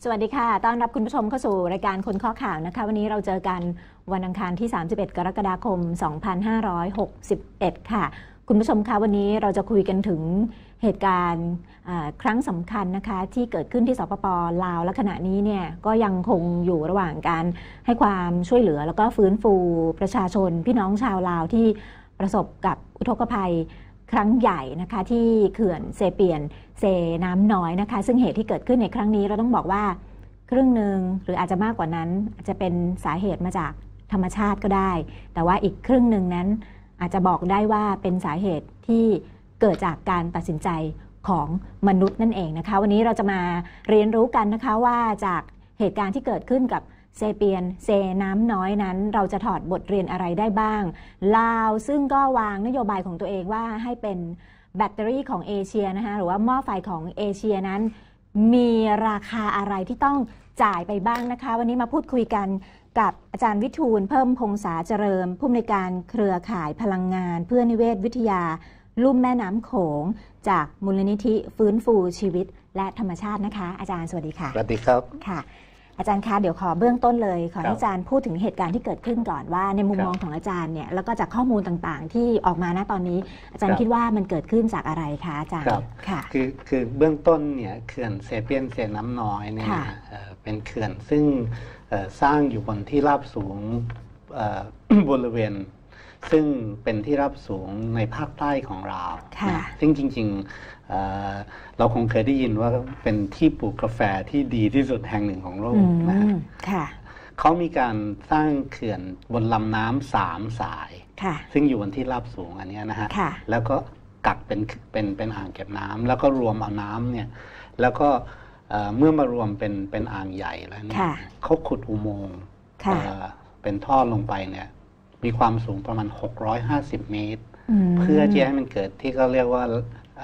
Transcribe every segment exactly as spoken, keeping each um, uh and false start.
สวัสดีค่ะต้อนรับคุณผู้ชมเข้าสู่รายการคนข้อข่าวนะคะวันนี้เราเจอกันวันอังคารที่สามสิบเอ็ดกรกฎาคมสองพันห้าร้อยหกสิบเอ็ดค่ะคุณผู้ชมคะวันนี้เราจะคุยกันถึงเหตุการณ์ครั้งสำคัญนะคะที่เกิดขึ้นที่สปป.ลาวและขณะนี้เนี่ยก็ยังคงอยู่ระหว่างการให้ความช่วยเหลือแล้วก็ฟื้นฟูประชาชนพี่น้องชาวลาวที่ประสบกับอุทกภัยครั้งใหญ่นะคะที่เขื่อนเซเปียนเซน้ำน้อยนะคะซึ่งเหตุที่เกิดขึ้นในครั้งนี้เราต้องบอกว่าครึ่งหนึ่งหรืออาจจะมากกว่านั้นอาจจะเป็นสาเหตุมาจากธรรมชาติก็ได้แต่ว่าอีกครึ่งหนึ่งนั้นอาจจะบอกได้ว่าเป็นสาเหตุที่เกิดจากการตัดสินใจของมนุษย์นั่นเองนะคะวันนี้เราจะมาเรียนรู้กันนะคะว่าจากเหตุการณ์ที่เกิดขึ้นกับเซเปียนเซน้ำน้อยนั้นเราจะถอดบทเรียนอะไรได้บ้างลาวซึ่งก็วางนโยบายของตัวเองว่าให้เป็นแบตเตอรี่ของเอเชียนะคะหรือว่าหม้อไฟของเอเชียนั้นมีราคาอะไรที่ต้องจ่ายไปบ้างนะคะวันนี้มาพูดคุยกันกับอาจารย์วิทูลเพิ่มพงษาเจริญผู้อำนวยการเครือข่ายพลังงานเพื่อนิเวศวิทยาลุ่มแม่น้ำโขงจากมูลนิธิฟื้นฟูชีวิตและธรรมชาตินะคะอาจารย์สวัสดีค่ะสวัสดีครับค่ะอาจารย์คะเดี๋ยวขอเบื้องต้นเลยขอให้อาจารย์พูดถึงเหตุการณ์ที่เกิดขึ้นก่อนว่าในมุมมองของอาจารย์เนี่ยแล้วก็จากข้อมูลต่างๆที่ออกมาณตอนนี้อาจารย์คิดว่ามันเกิดขึ้นจากอะไรคะอาจารย์ค่ะคือคือเบื้องต้นเนี่ยเขื่อนเซเปียนเซน้ำน้อยเนี่ยเป็นเขื่อนซึ่งสร้างอยู่บนที่ราบสูงบริเวณซึ่งเป็นที่ราบสูงในภาคใต้ของเราซึ่งจริงๆ เ, เราคงเคยได้ยินว่าเป็นที่ปลูกกาแฟที่ดีที่สุดแห่งหนึ่งของโลกนะฮะเขามีการสร้างเขื่อนบนลำน้ำสามสายซึ่งอยู่บนที่ราบสูงอันนี้นะฮะแล้วก็กักเป็นเป็นเป็นอ่างเก็บน้ำแล้วก็รวมเอาน้ำเนี่ยแล้วก็เมื่อมารวมเป็นเป็นอ่างใหญ่แล้วเนี่ยเขาขุดอุโมงค์เป็นท่อลงไปเนี่ยมีความสูงประมาณหกร้อยห้าสิบเมตรเพื่อที่ให้มันเกิดที่เขาเรียกว่า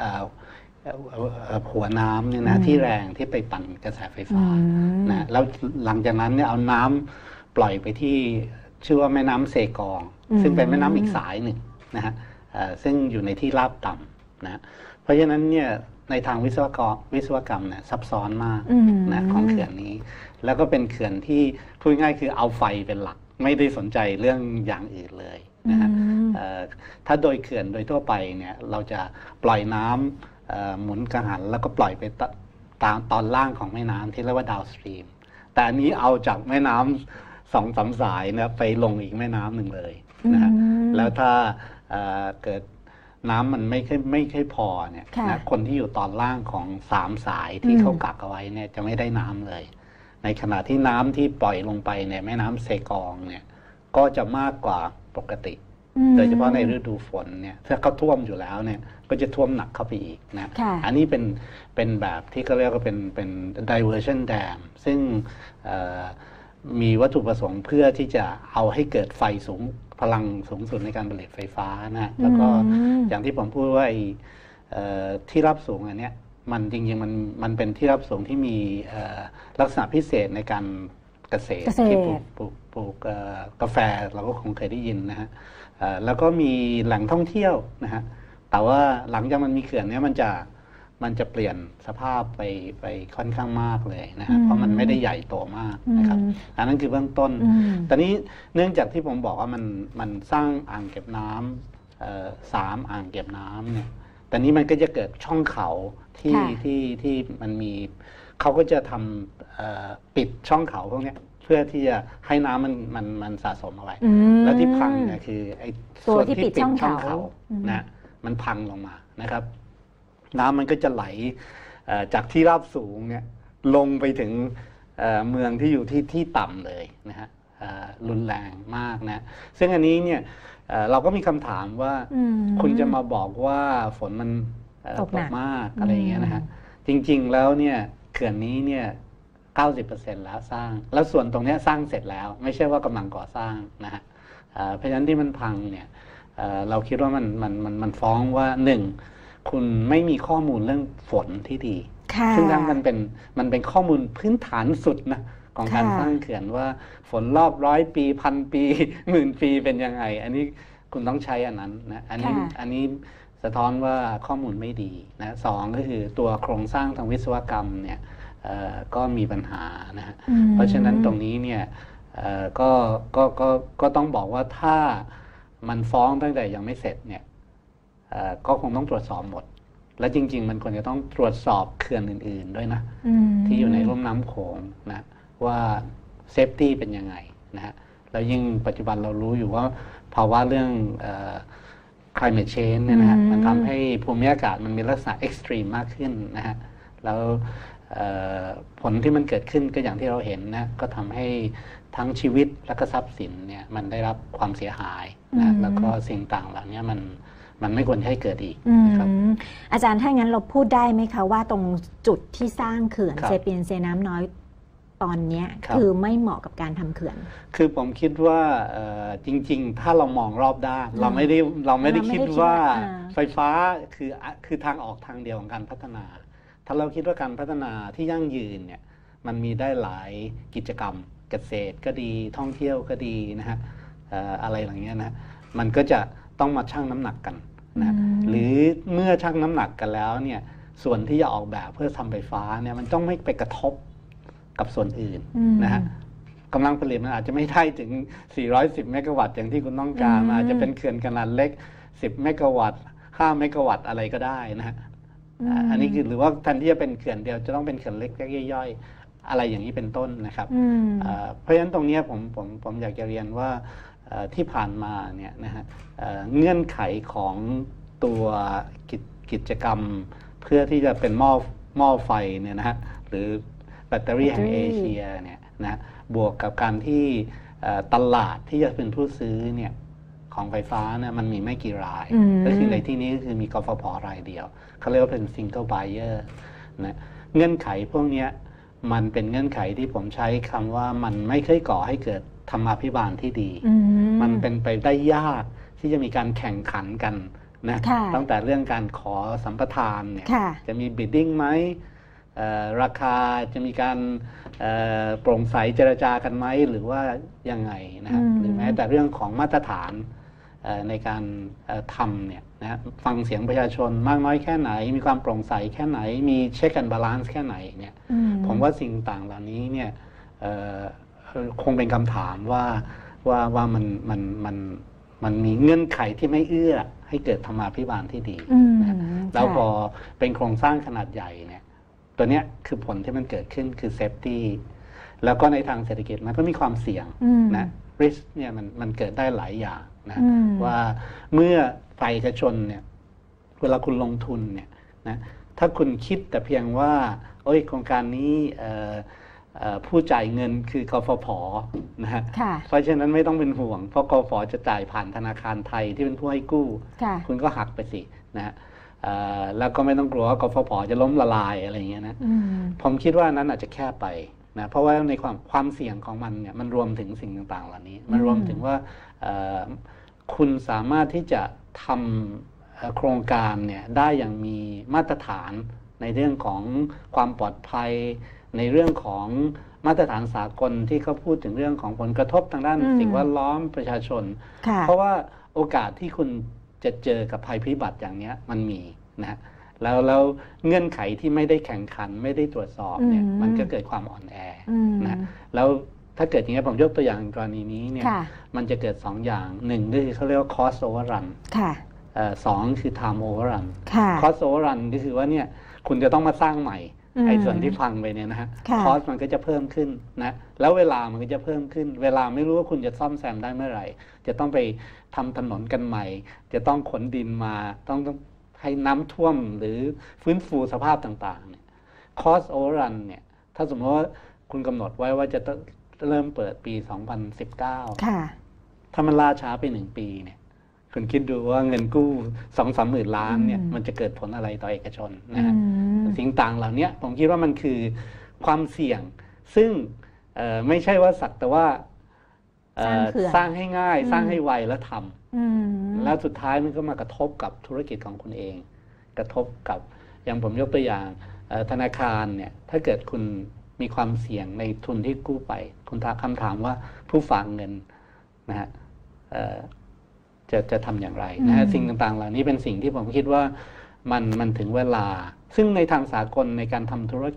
หัวน้ำเนี่ยนะที่แรงที่ไปปั่นกระแสไฟฟ้านะแล้วหลังจากนั้นเนี่ยเอาน้ำปล่อยไปที่ชื่อว่าแม่น้ำเซกองซึ่งเป็นแม่น้ำอีกสายหนึ่งนะฮะซึ่งอยู่ในที่ราบต่ำนะเพราะฉะนั้นเนี่ยในทางวิศวกรวิศวกรรมเนี่ยซับซ้อนมากนะของเขื่อนนี้แล้วก็เป็นเขื่อนที่พูดง่ายคือเอาไฟเป็นหลักไม่ได้สนใจเรื่องอย่างอื่นเลยนะฮะถ้าโดยเขื่อนโดยทั่วไปเนี่ยเราจะปล่อยน้ำหมุนกังหันแล้วก็ปล่อยไปตามตอนล่างของแม่น้ำที่เรียกว่าดาวสตรีมแต่อันนี้เอาจากแม่น้ำสองสามสายนะไปลงอีกแม่น้ำหนึ่งเลยนะฮะแล้วถ้าเกิดน้ำมันไม่ค่อยไม่ค่อยพอเนี่ยนะคนที่อยู่ตอนล่างของสามสายที่เขากักเอาไว้เนี่ยจะไม่ได้น้ำเลยในขณะที่น้ำที่ปล่อยลงไปในแม่น้ำเซกองเนี่ยก็จะมากกว่าปกติโดยเฉพาะในฤดูฝนเนี่ยถ้าเขาท่วมอยู่แล้วเนี่ยก็จะท่วมหนักเข้าไปอีกนะอันนี้เป็นเป็นแบบที่เขาเรียกว่าเป็นเป็น diversion dam ซึ่งมีวัตถุประสงค์เพื่อที่จะเอาให้เกิดไฟสูงพลังสูงสุดในการผลิตไฟฟ้านะแล้วก็อย่างที่ผมพูดว่าที่ราบสูงอันเนี้ยมันจริงๆมันมันเป็นที่ราบสูงที่มีลักษณะพิเศษในการเกษตรที่ปลูกปลูกปลูกกาแฟเราก็คงเคยได้ยินนะฮะแล้วก็มีแหล่งท่องเที่ยวนะฮะแต่ว่าหลังจากมันมีเขื่อนนี้มันจะมันจะเปลี่ยนสภาพไปไปค่อนข้างมากเลยนะฮะเพราะมันไม่ได้ใหญ่โตมากนะครับอันนั้นคือเบื้องต้นตอนนี้เนื่องจากที่ผมบอกว่ามันมันสร้างอ่างเก็บน้ำสามอ่างเก็บน้ำเนี่ยตอนนี้มันก็จะเกิดช่องเขาที่ที่ที่มันมีเขาก็จะทำปิดช่องเขาพวกนี้เพื่อที่จะให้น้ำมันมันมันสะสมเอาไว้แล้วที่พังเนี่ยคือไอ้ส่วนที่ปิดช่องเขานะมันพังลงมานะครับน้ำมันก็จะไหลจากที่ราบสูงเนี่ยลงไปถึงเมืองที่อยู่ที่ที่ต่ำเลยนะฮะรุนแรงมากนะซึ่งอันนี้เนี่ยเราก็มีคำถามว่าคุณจะมาบอกว่าฝนมันตกมากอะไรอย่างเงี้ยนะฮะจริงๆแล้วเนี่ยเขื่อนนี้เนี่ย เก้าสิบเปอร์เซ็นต์ แล้วสร้างแล้วส่วนตรงนี้สร้างเสร็จแล้วไม่ใช่ว่ากำลังก่อสร้างนะฮะเพราะฉะนั้นที่มันพังเนี่ยเราคิดว่ามันมันมันมันฟ้องว่าหนึ่งคุณไม่มีข้อมูลเรื่องฝนที่ดีซึ่งทั้งมันเป็นมันเป็นข้อมูลพื้นฐานสุดนะของการสร้างเขื่อนว่าฝนรอบร้อยปีพันปีหมื่นปีเป็นยังไงอันนี้คุณต้องใช้อันนั้นนะอันนี้อันนี้สะท้อนว่าข้อมูลไม่ดีนะสองก็คือตัวโครงสร้างทางวิศวกรรมเนี่ยก็มีปัญหานะฮะเพราะฉะนั้นตรงนี้เนี่ยก็ก็ก็ก็ต้องบอกว่าถ้ามันฟ้องตั้งแต่ยังไม่เสร็จเนี่ยก็คงต้องตรวจสอบหมดและจริงๆมันควรจะต้องตรวจสอบเขื่อนอื่นๆด้วยนะที่อยู่ในลุ่มน้ำโขงนะว่าเซฟตี้เป็นยังไงนะฮะแล้วยิ่งปัจจุบันเรารู้อยู่ว่าภาวะเรื่อง climate change เนี่ยนะฮะมันทำให้ภูมิอากาศมันมีลักษณะ extreme มากขึ้นนะฮะแล้วผลที่มันเกิดขึ้นก็อย่างที่เราเห็นนะก็ทำให้ทั้งชีวิตและก็ทรัพย์สินเนี่ยมันได้รับความเสียหายนะแล้วก็สิ่งต่างเหล่านี้มันมันไม่ควรให้เกิดอีกนะครับอาจารย์ถ้างั้นเราพูดได้ไหมคะว่าตรงจุดที่สร้างเขื่อนเซเปียนเซน้ำน้อยตอนนี้คือไม่เหมาะกับการทำเขื่อนคือผมคิดว่าจริงๆถ้าเรามองรอบด้านเราไม่ได้เราไม่ได้คิดว่าไฟฟ้าคือคือทางออกทางเดียวของการพัฒนาถ้าเราคิดว่าการพัฒนาที่ยั่งยืนเนี่ยมันมีได้หลายกิจกรรมเกษตรก็ดีท่องเที่ยวก็ดีนะฮะอะไรอย่างเงี้ยนะมันก็จะต้องมาชั่งน้ำหนักกันนะหรือเมื่อชั่งน้ำหนักกันแล้วเนี่ยส่วนที่จะออกแบบเพื่อทำไฟฟ้าเนี่ยมันต้องไม่ไปกระทบกับส่วนอื่นนะฮะกำลังผลิตมันอาจจะไม่ได้ถึงสี่ร้อยสิบเมกะวัตต์อย่างที่คุณต้องการอาจจะเป็นเขื่อนขนาดเล็กสิบเมกะวัตต์ห้าเมกะวัตต์อะไรก็ได้นะฮะอันนี้คือหรือว่าแทนที่จะเป็นเขื่อนเดียวจะต้องเป็นเขื่อนเล็กๆย่อยๆอะไรอย่างนี้เป็นต้นนะครับเพราะฉะนั้นตรงนี้ผมผมผมอยากจะเรียนว่าที่ผ่านมาเนี่ยนะฮะเงื่อนไขของตัวกิจกรรมเพื่อที่จะเป็นหม้อหม้อไฟเนี่ยนะฮะหรือแบตเตอรี่แห่งเอเชียเนี่ยนะบวกกับการที่ตลาดที่จะเป็นผู้ซื้อเนี่ยของไฟฟ้าเนี่ยมันมีไม่กี่รายก็คือในที่นี้ก็คือมีกฟผ.รายเดียวเขาเรียกว่าเป็น single buyer นะเงื่อนไขพวกนี้มันเป็นเงื่อนไขที่ผมใช้คำว่ามันไม่เคยก่อให้เกิดธรรมาภิบาลที่ดีมันเป็นไปได้ยากที่จะมีการแข่งขันกันนะตั้งแต่เรื่องการขอสัมปทานเนี่ยจะมี bidding ไหมราคาจะมีการโปร่งใสเจรจากันไหมหรือว่ายังไงนะฮะหรือแม้แต่เรื่องของมาตรฐานในการทำเนี่ยนะฟังเสียงประชาชนมากน้อยแค่ไหนมีความโปร่งใสแค่ไหนมีเช็คแอนด์บาลานซ์แค่ไหนเนี่ยผมว่าสิ่งต่างเหล่านี้เนี่ยคงเป็นคำถามว่าว่าว่ามันมันมันมันมีเงื่อนไขที่ไม่เอื้อให้เกิดธรรมาภิบาลที่ดีนะแล้วพอเป็นโครงสร้างขนาดใหญ่เนี่ยตัวเนี้ยคือผลที่มันเกิดขึ้นคือเซฟตี้แล้วก็ในทางเศรษฐกิจมันก็มีความเสี่ยงนะ risk เนี่ยมันมันเกิดได้หลายอย่างนะว่าเมื่อฝ่ายเอกชนเนี่ยเวลาคุณลงทุนเนี่ยนะถ้าคุณคิดแต่เพียงว่าโอ้ยโครงการนี้ผู้จ่ายเงินคือกฟผ.นะฮะเพราะฉะนั้นไม่ต้องเป็นห่วงเพราะกฟผ.จะจ่ายผ่านธนาคารไทยที่เป็นผู้ให้กู้คุณก็หักไปสินะฮะแล้วก็ไม่ต้องกลัวว่ากฟผ.จะล้มละลายอะไรอย่างเงี้ยนะผมคิดว่านั้นอาจจะแค่ไปนะเพราะว่าในความความเสี่ยงของมันเนี่ยมันรวมถึงสิ่งต่างๆเหล่านี้มันรวมถึงว่าคุณสามารถที่จะทำโครงการเนี่ยได้อย่างมีมาตรฐานในเรื่องของความปลอดภัยในเรื่องของมาตรฐานสากลที่เขาพูดถึงเรื่องของผลกระทบทางด้านสิ่งแวดล้อมประชาชนเพราะว่าโอกาสที่คุณจะเจอกับภัยพิบัติอย่างนี้มันมีนะแล้วแล้วเงื่อนไขที่ไม่ได้แข่งขันไม่ได้ตรวจสอบเนี่ยมันก็เกิดความอ่อนแอนะแล้วถ้าเกิดอย่างนี้ผมยกตัวอย่างกรณีนี้เนี่ยมันจะเกิดสองอย่างหนึ่งก็คือเขาเรียกว่า cost overrun สองคือ time overrun cost overrun ก็คือว่าเนี่ยคุณจะต้องมาสร้างใหม่ไอ้ส่วนที่พังไปเนี่ยนะฮะคอสมันก็จะเพิ่มขึ้นนะแล้วเวลามันก็จะเพิ่มขึ้นเวลาไม่รู้ว่าคุณจะซ่อมแซมได้เมื่อไหร่จะต้องไปทำถนนกันใหม่จะต้องขนดินมาต้องต้องให้น้ำท่วมหรือฟื้นฟูสภาพต่างๆเนี่ยคอสโอเวอร์รันเนี่ยถ้าสมมติว่าคุณกำหนดไว้ว่าจะเริ่มเปิดปีสองพันสิบเก้าถ้ามันล่าช้าไปหนึ่งปีเนี่ยคุณคิดดูว่าเงินกู้สองสามหมื่นล้านเนี่ยมันจะเกิดผลอะไรต่อเอกชนนะฮะสิ่งต่างเหล่านี้ผมคิดว่ามันคือความเสี่ยงซึ่งไม่ใช่ว่าสักแต่ว่าสร้างให้ง่ายสร้างให้ไวแล้วทำแล้วสุดท้ายมันก็มากระทบกับธุรกิจของคุณเองกระทบกับอย่างผมยกตัวอย่างธนาคารเนี่ยถ้าเกิดคุณมีความเสี่ยงในทุนที่กู้ไปคุณถามคำถามว่าผู้ฝากเงินนะฮะจะจะทำอย่างไรนะฮะสิ่งต่างๆเหล่านี้เป็นสิ่งที่ผมคิดว่ามันมันถึงเวลาซึ่งในทางสากลในการทำธุรกิจ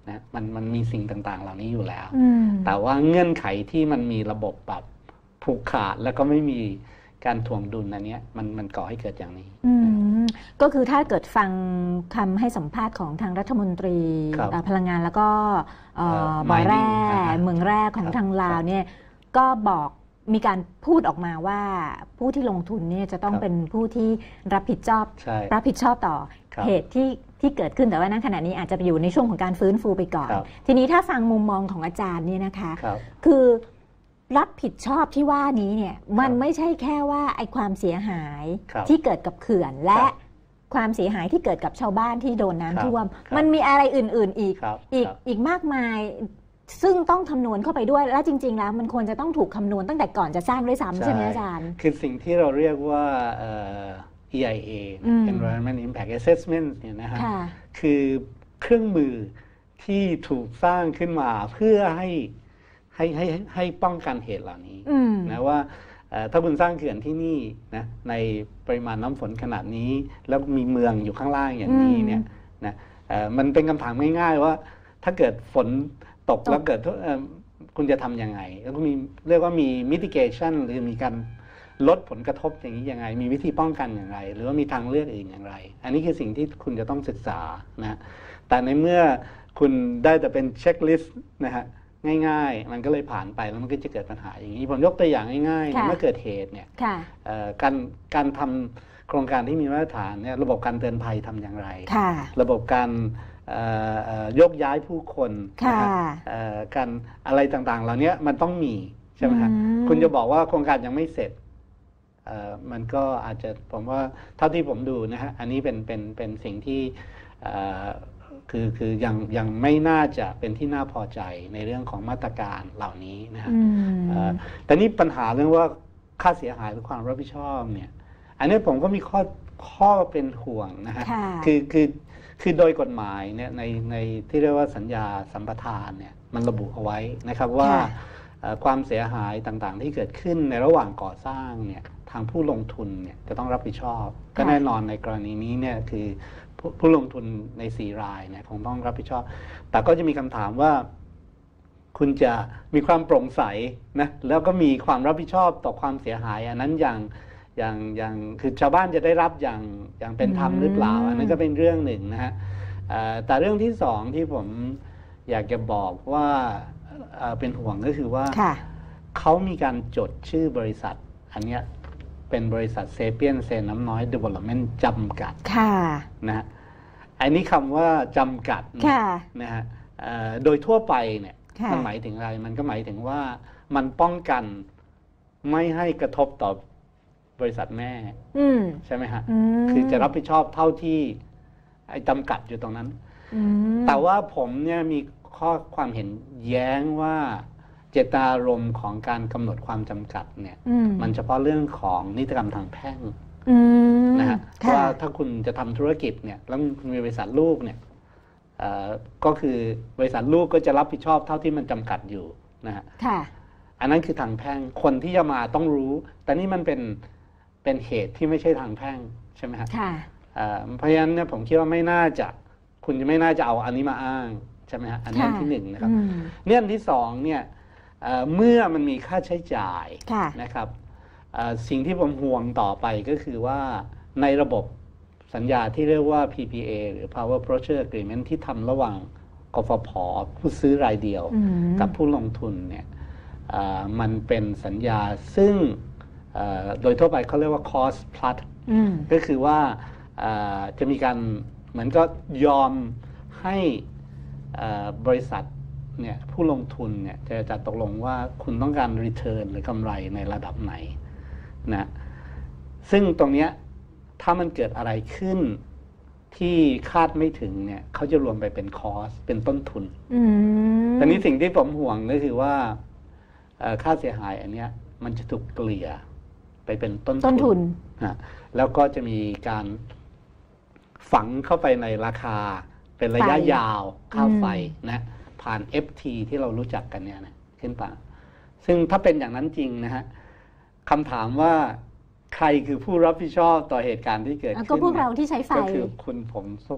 นะมันมันมีสิ่งต่างๆเหล่านี้อยู่แล้วอืมแต่ว่าเงื่อนไขที่มันมีระบบแบบผูกขาดแล้วก็ไม่มีการถ่วงดุลอันเนี้ยมันมันก่อให้เกิดอย่างนี้อืมก็คือถ้าเกิดฟังคำให้สัมภาษณ์ของทางรัฐมนตรีครับเอ่อพลังงานแล้วก็เอ่อเอ่อบ่อแร่ mining อ่าฮะเมืองแร่ของครับทางลาคว รับเนี่ยก็บอกมีการพูดออกมาว่าผู้ที่ลงทุนเนี่ยจะต้องครับเป็นผู้ที่รับผิดชอบใช่รับผิดชอบต่อครับเหตุที่ที่เกิดขึ้นแต่ว่าณขณะนี้อาจจะอยู่ในช่วงของการฟื้นฟูไปก่อนครับทีนี้ถ้าฟังมุมมองของอาจารย์เนี่ยนะคะครับคือรับผิดชอบที่ว่านี้เนี่ยมันครับไม่ใช่แค่ว่าไอ้ความเสียหายครับที่เกิดกับเขื่อนและครับความเสียหายที่เกิดกับชาวบ้านที่โดนครับน้ำท่วมครับมันมีอะไรอื่น ๆอีกครับอีกครับอีกมากมาย ซึ่งต้องคำนวณเข้าไปด้วยและจริง ๆ แล้วมันควรจะต้องถูกคำนวณตั้งแต่ก่อนจะสร้างด้วยซ้ำใช่ไหมอาจารย์คือสิ่งที่เราเรียกว่าเอ่อ อี ไอ เออืม Environment Impact Assessment เนี่ยนะฮะค่ะคือเครื่องมือที่ถูกสร้างขึ้นมาเพื่อให้ให้ให้ให้ป้องกันเหตุเหล่านี้อืมนะว่าเอ่อถ้าคุณสร้างเขื่อนที่นี่นะในปริมาณน้ำฝนขนาดนี้ แล้วมีเมืองอยู่ข้างล่างอย่างนี้เนี่ยนะเอ่อมันเป็นคำถามง่ายๆว่าถ้าเกิดฝนตกตกแล้วเกิดเอ่อคุณจะทำยังไง แล้วก็มีเรียกว่ามี mitigation หรือมีการลดผลกระทบอย่างนี้ยังไง มีวิธีป้องกันอย่างไร หรือว่ามีทางเลือกอื่นอย่างไร อันนี้คือสิ่งที่คุณจะต้องศึกษานะแต่ในเมื่อคุณได้แต่เป็นเช็คลิสต์นะฮะง่ายๆ มันก็เลยผ่านไปแล้วมันก็จะเกิดปัญหาอย่างนี้ผมยกตัวอย่างง่ายๆค่ะเมื่อเกิดเหตุเนี่ยค่ะเอ่อการการทำโครงการที่มีมาตรฐานเนี่ยระบบการเตือนภัยทำอย่างไรค่ะระบบการเอ่อเอ่อยกย้ายผู้คนนะค่ะฮะเอ่อการอะไรต่างๆ เหล่านี้มันต้องมีใช่ไหมฮะอืมคุณจะบอกว่าโครงการยังไม่เสร็จเอ่อมันก็อาจจะผมว่าเท่าที่ผมดูนะฮะอันนี้เป็นเป็นเป็นสิ่งที่เอ่อคือคือยังยังไม่น่าจะเป็นที่น่าพอใจในเรื่องของมาตรการเหล่านี้นะฮะอืมเอ่อแต่นี่ปัญหาเรื่องว่าค่าเสียหายหรือความรับผิดชอบเนี่ยอันนี้ผมก็มีข้อข้อเป็นห่วงนะฮะค่ะคือคือคือโดยกฎหมายเนี่ยในในที่เรียกว่าสัญญาสัมปทานเนี่ยมันระบุเอาไว้นะครับว่าค่ะเอ่อความเสียหายต่างๆ ที่เกิดขึ้นในระหว่างก่อสร้างเนี่ยทางผู้ลงทุนเนี่ยจะต้องรับผิดชอบ ก็แน่นอนในกรณีนี้เนี่ยคือผู้ผู้ลงทุนในสี่รายเนี่ยคงต้องรับผิดชอบ แต่ก็จะมีคำถามว่า คุณจะมีความโปร่งใสนะแล้วก็มีความรับผิดชอบต่อความเสียหายอันนั้นอย่างอย่างอย่างคือชาวบ้านจะได้รับอย่างอย่างเป็นธรรมหรือเปล่าอืมอันนั้นก็เป็นเรื่องหนึ่งนะฮะเอ่อแต่เรื่องที่สองที่ผมอยากจะบอกว่าเอ่อเป็นห่วงก็คือว่าค่ะเขามีการจดชื่อบริษัท อันเนี้ยเป็นบริษัทเซเปียนเซน้ำน้อย Development จำกัดค่ะนะฮะอันนี้คำว่าจำกัดเนี่ยค่ะนะฮะเอ่อโดยทั่วไปเนี่ยค่ะมันหมายถึงอะไร มันก็หมายถึงว่ามันป้องกันไม่ให้กระทบต่อบริษัทแม่อืมใช่ไหมฮะอืมคือจะรับผิดชอบเท่าที่ไอ้จำกัดอยู่ตรงนั้นอืมแต่ว่าผมเนี่ยมีข้อความเห็นแย้งว่าเจตนารมณ์ของการกำหนดความจำกัดเนี่ยอืมมันเฉพาะเรื่องของนิติกรรมทางแพ่งอืมนะฮะค่ะว่าถ้าคุณจะทำธุรกิจเนี่ยแล้วคุณมีบริษัทลูกเนี่ยเอ่อก็คือบริษัทลูกก็จะรับผิดชอบเท่าที่มันจำกัดอยู่นะฮะค่ะอันนั้นคือทางแพ่งคนที่จะมาต้องรู้ แต่นี่มันเป็นเป็นเหตุที่ไม่ใช่ทางแพ่งใช่ไหมฮะค่ะเอ่อเพราะฉะนั้นเนี่ยผมคิดว่าไม่น่าจะคุณจะไม่น่าจะเอาอันนี้มาอ้างใช่ไหมฮะอันนี้ค่ะที่หนึ่งนะครับอืมเนี่ยอันที่สองเนี่ยเอ่อเมื่อมันมีค่าใช้จ่ายค่ะนะครับเอ่อสิ่งที่ผมห่วงต่อไปก็คือว่าในระบบสัญญาที่เรียกว่า พี พี เอ หรือ Power Purchase Agreement ที่ทำระหว่างกฟผ.ผู้ซื้อรายเดียวอืมกับผู้ลงทุนเนี่ยเอ่อมันเป็นสัญญาซึ่งเอ่อโดยทั่วไปเขาเรียกว่า cost plus อืมก็คือว่าเอ่อจะมีการเหมือนก็ยอมให้เอ่อบริษัทเนี่ยผู้ลงทุนเนี่ยจะจะตกลงว่าคุณต้องการ return หรือกำไรในระดับไหนนะซึ่งตรงเนี้ยถ้ามันเกิดอะไรขึ้นที่คาดไม่ถึงเนี่ยเขาจะรวมไปเป็นคอสเป็นต้นทุนอืมตอนนี้สิ่งที่ผมห่วงก็คือว่าเอ่อค่าเสียหายอันเนี้ยมันจะถูกเกลี่ยไปเป็นต้นต้นทุนนะแล้วก็จะมีการฝังเข้าไปในราคาเป็นระยะไฟยาวค่าไฟอืมนะผ่าน เอฟ ที ที่เรารู้จักกันเนี่ยนะขึ้นไปซึ่งถ้าเป็นอย่างนั้นจริงนะฮะคำถามว่าใครคือผู้รับผิดชอบต่อเหตุการณ์ที่เกิดแล้วขึ้นก็พวกเราที่ใช้ไฟก็คือคุณผมทุก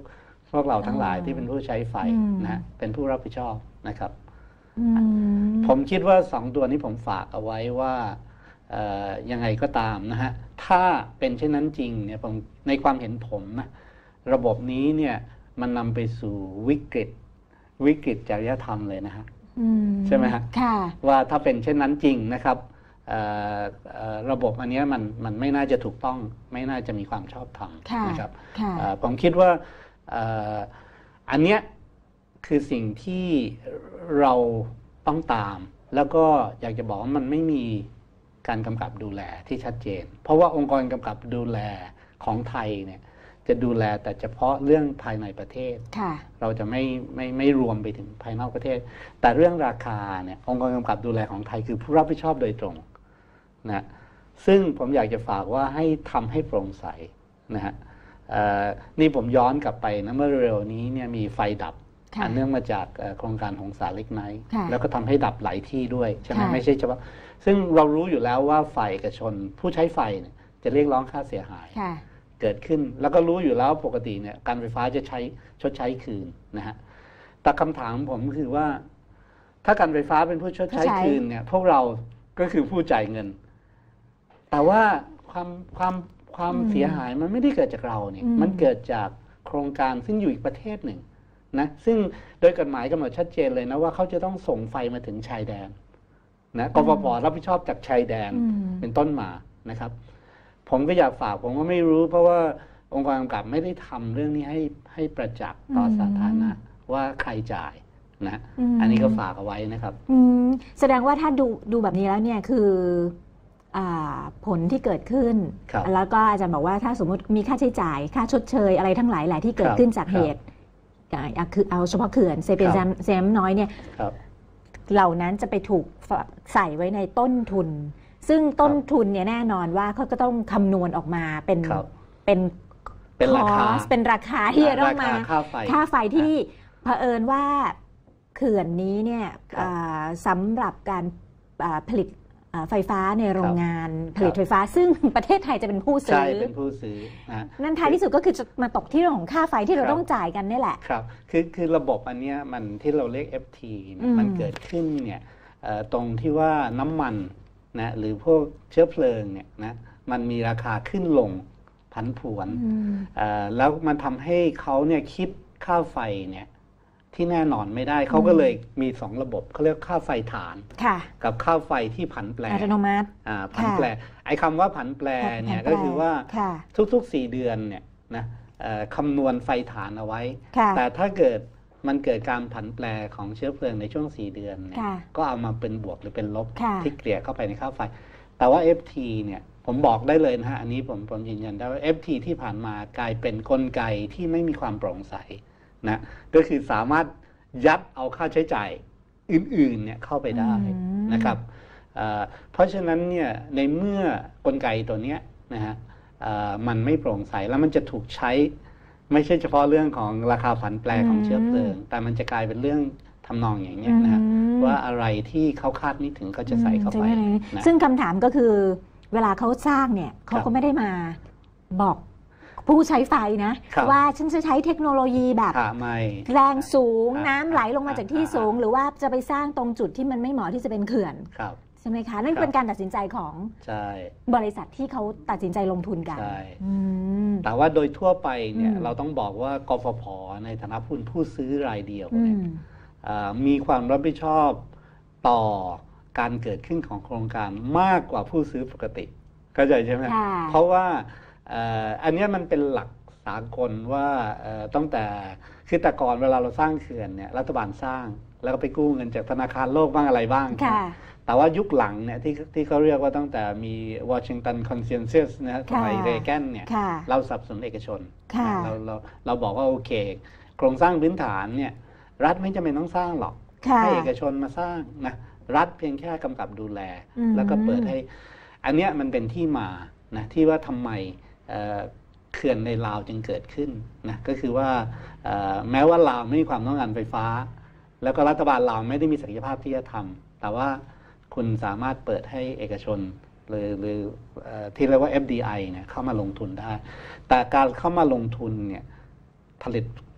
พวกเราทั้งหลายที่เป็นผู้ใช้ไฟนะเป็นผู้รับผิดชอบนะครับผมคิดว่าสองตัวนี้ผมฝากเอาไว้ว่ายังไงก็ตามนะฮะถ้าเป็นเช่นนั้นจริงเนี่ยผมในความเห็นผมนะระบบนี้เนี่ยมันนำไปสู่วิกฤตวิกฤตจริยธรรมเลยนะฮะใช่ไหมฮะว่าถ้าเป็นเช่นนั้นจริงนะครับระบบอันนี้มันมันไม่น่าจะถูกต้องไม่น่าจะมีความชอบธรรมนะครับผมคิดว่าอันเนี้ยคือสิ่งที่เราต้องตามแล้วก็อยากจะบอกว่ามันไม่มีการกำกับดูแลที่ชัดเจนเพราะว่าองค์กรกำกับดูแลของไทยเนี่ยจะดูแลแต่เฉพาะเรื่องภายในประเทศเราจะไม่ไม่ไม่รวมไปถึงภายนอกประเทศแต่เรื่องราคาเนี่ยองค์กรกำกับดูแลของไทยคือผู้รับผิดชอบโดยตรงนะซึ่งผมอยากจะฝากว่าให้ทำให้โปร่งใสนะฮะนี่ผมย้อนกลับไปนะเมื่อเร็วนี้เนี่ยมีไฟดับอันเนื่องมาจากโครงการหงสาเล็กไนท์แล้วก็ทำให้ดับหลายที่ด้วยใช่ไหมไม่ใช่เฉพาะซึ่งเรารู้อยู่แล้วว่าฝ่ายเอกชนผู้ใช้ไฟเนี่ยจะเรียกร้องค่าเสียหายเกิดขึ้นแล้วก็รู้อยู่แล้วปกติเนี่ยการไฟฟ้าจะใช้ชดใช้คืนนะฮะแต่คำถามผมคือว่าถ้าการไฟฟ้าเป็นผู้ชดใช้คืนเนี่ยพวกเราก็คือผู้จ่ายเงินแต่ว่าความความความเสียหายมันไม่ได้เกิดจากเราเนี่ยมันเกิดจากโครงการซึ่งอยู่อีกประเทศหนึ่งนะซึ่งโดยกฎหมายกำหนดชัดเจนเลยนะว่าเขาจะต้องส่งไฟมาถึงชายแดนนะกฟผ.รับผิดชอบจากชายแดนเป็นต้นมานะครับผมก็อยากฝากผมก็ไม่รู้เพราะว่าองค์กรกำกับไม่ได้ทำเรื่องนี้ให้ให้ประจักษ์ต่อสาธารณะว่าใครจ่ายนะอันนี้ก็ฝากเอาไว้นะครับแสดงว่าถ้าดูดูแบบนี้แล้วเนี่ยคือผลที่เกิดขึ้นแล้วก็อาจารย์บอกว่าถ้าสมมติมีค่าใช้จ่ายค่าชดเชยอะไรทั้งหลายแหละที่เกิดขึ้นจากเหตุคือเอาเฉพาะเขื่อนเซเปียนแซมน้อยเนี่ยเหล่านั้นจะไปถูกใส่ไว้ในต้นทุนซึ่งต้นทุนเนี่ยแน่นอนว่าเขาก็ต้องคำนวณออกมาเป็นเป็นเป็นราคาเป็นราคาที่จะต้องมาค่าไฟที่เผอิญว่าเขื่อนนี้เนี่ยสำหรับการผลิตไฟฟ้าในโรงงานผลิตไฟฟ้าซึ่งประเทศไทยจะเป็นผู้ซื้อใช่เป็นผู้ซื้อนะนั่นท้ายที่สุดก็คือจะมาตกที่เรื่องของค่าไฟที่เราต้องจ่ายกันนี่แหละครับคือคือระบบอันนี้มันที่เราเรียก เอฟ ที มันเกิดขึ้นเนี่ยตรงที่ว่าน้ำมันนะหรือพวกเชื้อเพลิงเนี่ยนะมันมีราคาขึ้นลงผันผวนแล้วมันทำให้เขาเนี่ยคิดค่าไฟเนี่ยที่แน่นอนไม่ได้เขาก็เลยมีสองระบบเขาเรียกค่าไฟฐานกับค่าไฟที่ผันแปรอัตโนมัติผันแปรไอ้คำว่าผันแปรเนี่ยก็คือว่าทุกๆสี่เดือนเนี่ยนะคำนวณไฟฐานเอาไว้แต่ถ้าเกิดมันเกิดการผันแปรของเชื้อเพลิงในช่วงสี่เดือนเนี่ยก็เอามาเป็นบวกหรือเป็นลบที่เกลี่ยเข้าไปในค่าไฟแต่ว่า เอฟ ที เนี่ยผมบอกได้เลยนะฮะอันนี้ผมผมยืนยันได้ว่า เอฟ ที ที่ผ่านมากลายเป็นกลไกที่ไม่มีความโปร่งใสนะก็คือสามารถยัดเอาค่าใช้จ่ายอื่นๆเนี่ยเข้าไปได้นะครับเพราะฉะนั้นเนี่ยในเมื่อกลไกตัวนี้นะฮะมันไม่โปร่งใสแล้วมันจะถูกใช้ไม่ใช่เฉพาะเรื่องของราคาผันแปรของเชื้อเพลิงแต่มันจะกลายเป็นเรื่องทำนองอย่างนี้นะว่าอะไรที่เขาคาดไม่ถึงเขาจะใส่เข้าไปซึ่งคำถามก็คือเวลาเขาสร้างเนี่ยเขาก็ไม่ได้มาบอกผู้ใช้ไฟนะว่าฉันจะใช้เทคโนโลยีแบบแรงสูงน้ำไหลลงมาจากที่สูงหรือว่าจะไปสร้างตรงจุดที่มันไม่เหมาะที่จะเป็นเขื่อนใช่ไหมคะนั่นเป็นการตัดสินใจของบริษัทที่เขาตัดสินใจลงทุนกันแต่ว่าโดยทั่วไปเนี่ยเราต้องบอกว่ากฟผ.ในฐานะผู้ผู้ซื้อรายเดียวเนี่ยมีความรับผิดชอบต่อการเกิดขึ้นของโครงการมากกว่าผู้ซื้อปกติเข้าใจใช่ไหมเพราะว่าอันนี้มันเป็นหลักสากลว่าตั้งแต่คือแต่ก่อนเวลาเราสร้างเขื่อนเนี่ยรัฐบาลสร้างแล้วก็ไปกู้เงินจากธนาคารโลกบ้างอะไรบ้างแต่ว่ายุคหลังเนี่ยที่ที่เขาเรียกว่าตั้งแต่มีวอชิงตันคอนเซนแซสนะสมัยเรแกนเนี่ยเราสนับสนุนเอกชนเราเราเราบอกว่าโอเคโครงสร้างพื้นฐานเนี่ยรัฐไม่จำเป็นต้องสร้างหรอกให้เอกชนมาสร้างนะรัฐเพียงแค่กำกับดูแลแล้วก็เปิดให้อันเนี้ยมันเป็นที่มานะที่ว่าทำไมเขื่อนในลาวจึงเกิดขึ้นนะก็คือว่าแม้ว่าลาวไม่มีความต้องการไฟฟ้าแล้วก็รัฐบาลลาวไม่ได้มีศักยภาพที่จะทำแต่ว่าคุณสามารถเปิดให้เอกชนหรือหรือที่เรียกว่า เอฟ ดี ไอ เนี่ยเข้ามาลงทุนได้แต่การเข้ามาลงทุนเนี่ยผลิต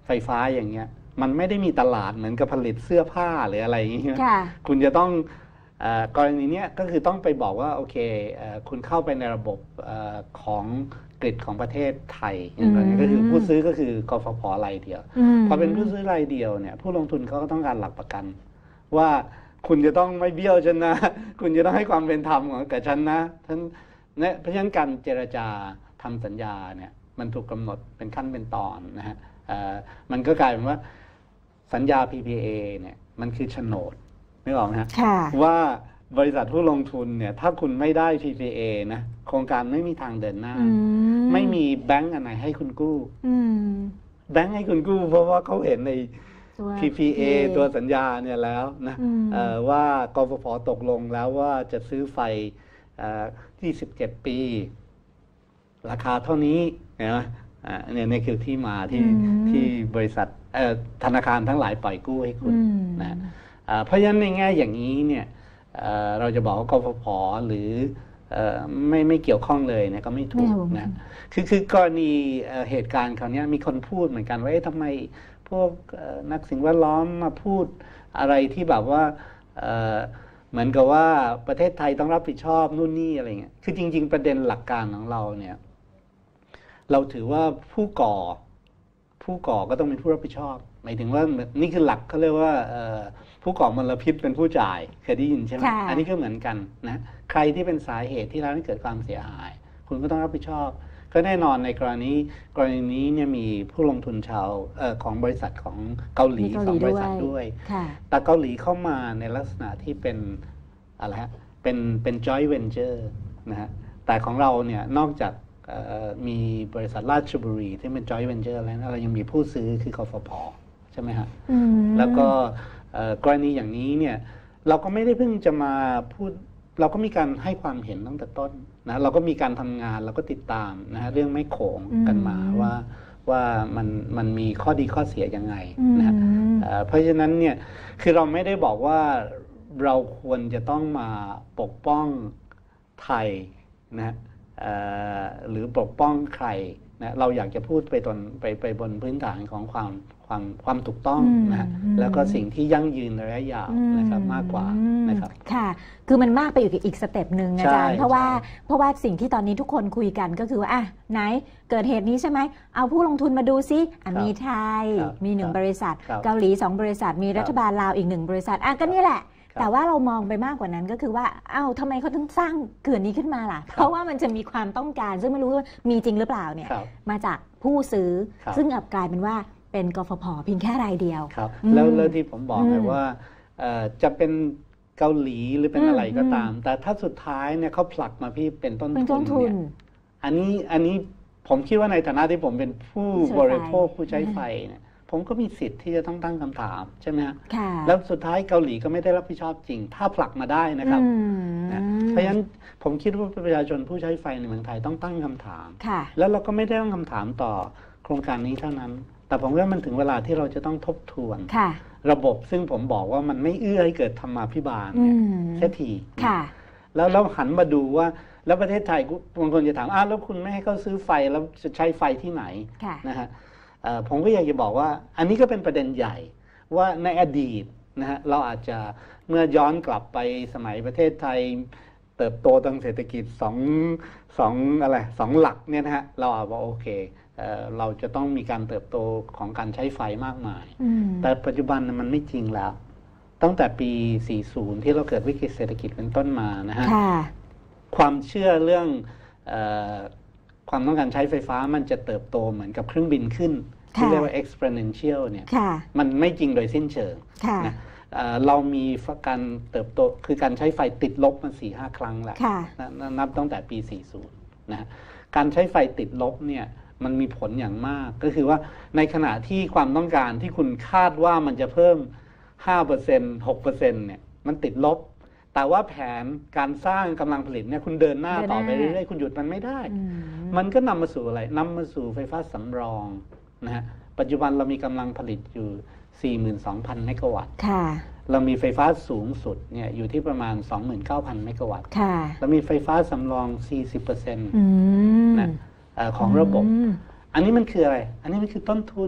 ไฟฟ้าอย่างเงี้ยมันไม่ได้มีตลาดเหมือนกับผลิตเสื้อผ้าหรืออะไรอย่างเงี้ยค่ะคุณจะต้องเอ่อกรณีเนี้ยก็คือต้องไปบอกว่าโอเคเอ่อคุณเข้าไปในระบบเอ่อของกริดของประเทศไทยอย่างนี้ก็คือผู้ซื้อก็คือกฟผ.รายเดียวพอเป็นผู้ซื้อรายเดียวเนี่ยผู้ลงทุนเขาก็ต้องการหลักประกันว่าคุณจะต้องไม่เบี้ยวฉันนะ คุณจะต้องให้ความเป็นธรรมกับฉันนะท่านเนี่ยเพราะฉะนั้นการเจรจาทำสัญญาเนี่ยมันถูกกำหนดเป็นขั้นเป็นตอนนะฮะมันก็กลายเป็นว่าสัญญา พี พี เอ เนี่ยมันคือโฉนดไม่บอกนะฮะว่าบริษัทผู้ลงทุนเนี่ยถ้าคุณไม่ได้ พี พี เอ นะโครงการไม่มีทางเดินหน้าไม่มีแบงก์อันไหนให้คุณกู้แบงก์ให้คุณกู้เพราะว่าเขาเห็นใน พี พี เอ ตัวสัญญาเนี่ยแล้วนะว่ากฟผ.ตกลงแล้วว่าจะซื้อไฟที่สิบเจ็ดปีราคาเท่านี้นะเนี่ยนี่คือที่มาที่ที่บริษัทธนาคารทั้งหลายปล่อยกู้ให้คุณนะเพราะฉะนั้นในแง่อย่างนี้เนี่ยเราจะบอกว่ากฟผ.หรือไม่ไม่เกี่ยวข้องเลยเนี่ยก็ไม่ถูกนะคือคือกรณีเหตุการณ์คราวนี้มีคนพูดเหมือนกันว่าทำไมพวกนักสิ่งแวดล้อมมาพูดอะไรที่แบบว่าเหมือนกับว่าประเทศไทยต้องรับผิดชอบนู่นนี่อะไรเงี้ยคือจริงๆประเด็นหลักการของเราเนี่ยเราถือว่าผู้ก่อผู้ก่อก็ต้องเป็นผู้รับผิดชอบหมายถึงว่านี่คือหลักเขาเรียกว่าผู้ก่อมลพิษเป็นผู้จ่ายเคยได้ยินใช่ไหมอันนี้ก็เหมือนกันนะใครที่เป็นสาเหตุที่ทำให้เกิดความเสียหายคุณก็ต้องรับผิดชอบก็แน่นอนในกรณีกรณีนี้เนี่ยมีผู้ลงทุนชาวเอ่อของบริษัทของเกาหลีสองบริษัทด้วยแต่เกาหลีเข้ามาในลักษณะที่เป็นอะไรฮะเป็นเป็น joint venture นะฮะแต่ของเราเนี่ยนอกจากมีบริษัทราชบุรีที่เป็น joint venture แล้วเรายังมีผู้ซื้อคือกฟผ.ใช่ไหมฮะแล้วก็กรณีอย่างนี้เนี่ยเราก็ไม่ได้เพิ่งจะมาพูดเราก็มีการให้ความเห็นตั้งแต่ต้นนะเราก็มีการทำงานเราก็ติดตามนะฮะเรื่องแม่โขงกันมาว่าว่ามันมันมีข้อดีข้อเสียยังไงนะฮะเพราะฉะนั้นเนี่ยคือเราไม่ได้บอกว่าเราควรจะต้องมาปกป้องไทยนะหรือปกป้องใครนะเราอยากจะพูดไปตนไปไปบนพื้นฐานของความความความถูกต้องนะแล้วก็สิ่งที่ยั่งยืนระยะยาวนะครับมากกว่านะครับค่ะคือมันมากไปอีกอีกสเต็ปหนึ่งอาจารย์เพราะว่าเพราะว่าสิ่งที่ตอนนี้ทุกคนคุยกันก็คือว่าอ่ะไหนเกิดเหตุนี้ใช่ไหมเอาผู้ลงทุนมาดูซิมีไทยมีหนึ่งบริษัทเกาหลีสองบริษัทมีรัฐบาลลาวอีกหนึ่งบริษัทอ่ะก็นี่แหละแต่ว่าเรามองไปมากกว่านั้นก็คือว่าอ้าวทำไมเขาถึงสร้างเขื่อนนี้ขึ้นมาล่ะเพราะว่ามันจะมีความต้องการซึ่งไม่รู้ว่ามีจริงหรือเปล่าเนี่ยมาจากผู้ซื้อซึ่งกลับกลายเป็นว่าเป็นกฟผ.เพียงแค่รายเดียวครับแล้วแล้วที่ผมบอกไงว่าจะเป็นเกาหลีหรือเป็นอะไรก็ตามแต่ถ้าสุดท้ายเนี่ยเขาผลักมาพี่เป็นต้นทุนเนี่ยอันนี้อันนี้ผมคิดว่าในฐานะที่ผมเป็นผู้บริโภคผู้ใช้ไฟเนี่ยผมก็มีสิทธิ์ที่จะต้องตั้งคำถามใช่ไหมฮะแล้วสุดท้ายเกาหลีก็ไม่ได้รับผิดชอบจริงถ้าผลักมาได้นะครับนะเพราะฉะนั้นผมคิดว่าประชาชนผู้ใช้ไฟในเมืองไทยต้องตั้งคำถามแล้วเราก็ไม่ได้ตั้งคำถามต่อโครงการนี้เท่านั้นแต่ผมว่ามันถึงเวลาที่เราจะต้องทบทวนระบบซึ่งผมบอกว่ามันไม่เอื้อให้เกิดธรรมาภิบาลแค่ทีแล้วเราหันมาดูว่าแล้วประเทศไทยบางคนจะถามอ้าวแล้วคุณไม่ให้เขาซื้อไฟแล้วจะใช้ไฟที่ไหนนะฮะผมก็อยากจะบอกว่าอันนี้ก็เป็นประเด็นใหญ่ว่าในอดีตนะฮะเราอาจจะเมื่อย้อนกลับไปสมัยประเทศไทยเติบโตทางเศรษฐกิจสองสองอะไรสองหลักเนี่ยนะฮะเราอาจว่าโอเคเราจะต้องมีการเติบโตของการใช้ไฟมากมายแต่ปัจจุบันมันไม่จริงแล้วตั้งแต่ปีสี่สิบที่เราเกิดวิกฤตเศรษฐกิจเป็นต้นมานะฮะความเชื่อเรื่องความต้องการใช้ไฟฟ้ามันจะเติบโตเหมือนกับเครื่องบินขึ้นที่เรียกว่า exponential เนี่ยมันไม่จริงโดยสิ้นเชิงนะเรามีการเติบโตคือการใช้ไฟติดลบมา สี่ห้า ครั้งแล้วนับตั้งแต่ปีสี่สิบนะการใช้ไฟติดลบเนี่ยมันมีผลอย่างมากก็คือว่าในขณะที่ความต้องการที่คุณคาดว่ามันจะเพิ่ม ห้าเปอร์เซ็นต์ หกเปอร์เซ็นต์ เนี่ยมันติดลบแต่ว่าแผนการสร้างกำลังผลิตเนี่ยคุณเดินหน้าต่อไปเรื่อยๆคุณหยุดมันไม่ได้มันก็นำมาสู่อะไรนำมาสู่ไฟฟ้าสำรองนะฮะปัจจุบันเรามีกำลังผลิตอยู่ สี่หมื่นสองพัน เมกะวัตต์เรามีไฟฟ้าสูงสุดเนี่ยอยู่ที่ประมาณ สองหมื่นเก้าพัน เมกะวัตต์เรามีไฟฟ้าสำรอง สี่สิบเปอร์เซ็นต์ นะของระบบอันนี้มันคืออะไรอันนี้มันคือต้นทุน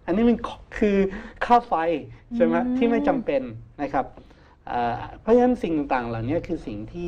อันนี้มันคือค่าไฟใช่ไหมที่ไม่จำเป็นนะครับเพราะฉะนั้นสิ่งต่างๆเหล่านี้คือสิ่งที่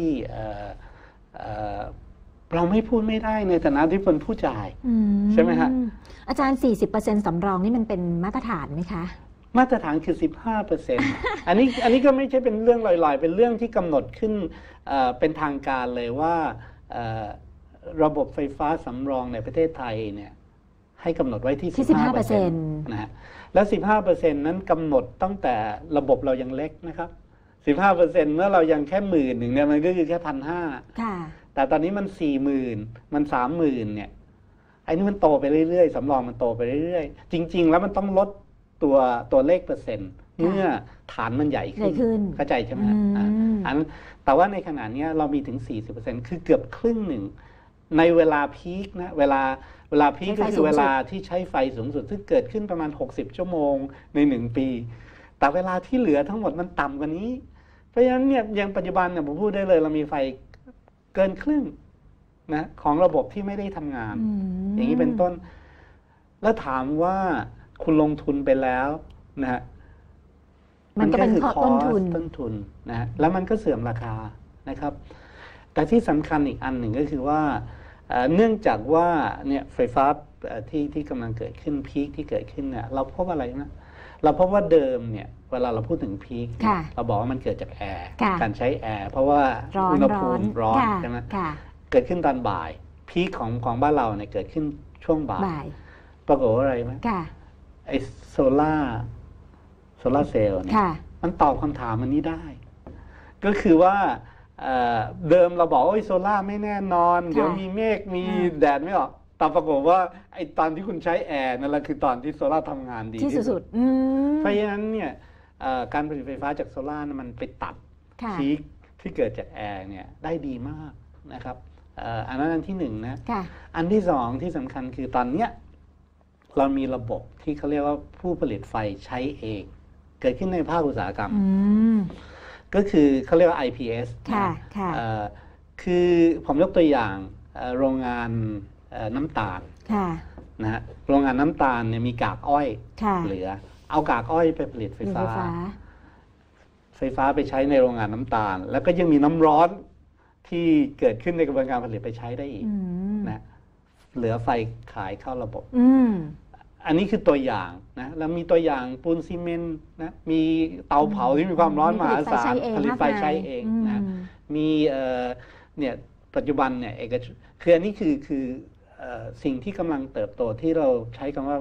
เราไม่พูดไม่ได้ในฐานะที่เป็นผู้จ่ายใช่ไหมฮะอาจารย์ สี่สิบเปอร์เซ็นต์ สำรองนี่มันเป็นมาตรฐานไหมคะมาตรฐานคือ สิบห้าเปอร์เซ็นต์ อันนี้อันนี้ก็ไม่ใช่เป็นเรื่องลอยๆเป็นเรื่องที่กำหนดขึ้นเป็นทางการเลยว่าระบบไฟฟ้าสำรองในประเทศไทยเนี่ยให้กำหนดไว้ที่ สิบห้าเปอร์เซ็นต์ นะฮะแล้ว สิบห้าเปอร์เซ็นต์ นั้นกำหนดตั้งแต่ระบบเรายังเล็กนะครับ สิบห้าเปอร์เซ็นต์ เมื่อเรายังแค่หมื่นหนึ่งเนี่ยมันก็คือแค่พันห้าแต่ตอนนี้มันสี่หมื่นมันสามหมื่นเนี่ยไอ้นี่มันโตไปเรื่อยๆสำรองมันโตไปเรื่อยๆจริงๆแล้วมันต้องลดตัวตัวเลขเปอร์เซ็นต์เมื่อฐานมันใหญ่ขึ้นเข้าใจใช่ไหมอันแต่ว่าในขณะนี้เรามีถึง สี่สิบเปอร์เซ็นต์ คือเกือบครึ่งหนึ่งในเวลาพีคนะเวลาเวลาพีคก็คือเวลาที่ใช้ไฟสูงสุดซึ่งเกิดขึ้นประมาณหกสิบชั่วโมงในหนึ่งปีแต่เวลาที่เหลือทั้งหมดมันต่ำกว่านี้เพราะฉะนั้นเนี่ยยังปัจจุบันเนี่ยผมพูดได้เลยเรามีไฟเกินครึ่งนะของระบบที่ไม่ได้ทำงานอย่างนี้เป็นต้นแล้วถามว่าคุณลงทุนไปแล้วนะฮะมันก็เป็นต้นทุนต้นทุนนะฮะแล้วมันก็เสื่อมราคานะครับแต่ที่สำคัญอีกอันหนึ่งก็คือว่าเนื่องจากว่าเนี่ยไฟฟ้าที่ที่กำลังเกิดขึ้นพีคที่เกิดขึ้นเนี่ยเราพบอะไรนะเราพบว่าเดิมเนี่ยเวลาเราพูดถึงพีคเราบอกว่ามันเกิดจากแอร์การใช้แอร์เพราะว่าอุณหภูมิร้อนใช่ไหมเกิดขึ้นตอนบ่ายพีคของของบ้านเราเนี่ยเกิดขึ้นช่วงบ่ายปรากฏว่าอะไรไหมไอโซล่าโซล่าเซลล์เนี่ยมันตอบคำถามอันนี้ได้ก็คือว่าเดิมเราบอกว่าโซล่าไม่แน่นอนเดี๋ยวมีเมฆมีแดดไม่ออกแต่ปรากฏว่าไอตอนที่คุณใช้แอร์นั่นแหละคือตอนที่โซล่าทำงานดีที่สุดเพราะฉะนั้นเนี่ยการผลิตไฟฟ้าจากโซล่ามันไปตัดพีคที่เกิดจากแอร์เนี่ยได้ดีมากนะครับอันนั้นอันที่หนึ่งนะอันที่สองที่สำคัญคือตอนเนี้ยเรามีระบบที่เขาเรียกว่าผู้ผลิตไฟใช้เองเกิดขึ้นในภาคอุตสาหกรรมก็คือเขาเรียกว่า ไอ พี เอสค่ะคือผมยกตัวอย่างโรงงานน้ำตาลนะฮะโรงงานน้ำตาลเนี่ยมีกากอ้อยเหลือเอากากอ้อยไปผลิตไฟฟ้าไฟฟ้าไปใช้ในโรงงานน้ำตาลแล้วก็ยังมีน้ำร้อนที่เกิดขึ้นในกระบวนการผลิตไปใช้ได้อีกนะเหลือไฟขายเข้าระบบอันนี้คือตัวอย่างนะแล้วมีตัวอย่างปูนซีเมนต์นะมีเตาเผาที่มีความร้อนมหาศาลผลิตไฟใช้เองนะมีเนี่ยปัจจุบันเนี่ยเอกชนคืออันนี้คือคือสิ่งที่กำลังเติบโตที่เราใช้คำว่า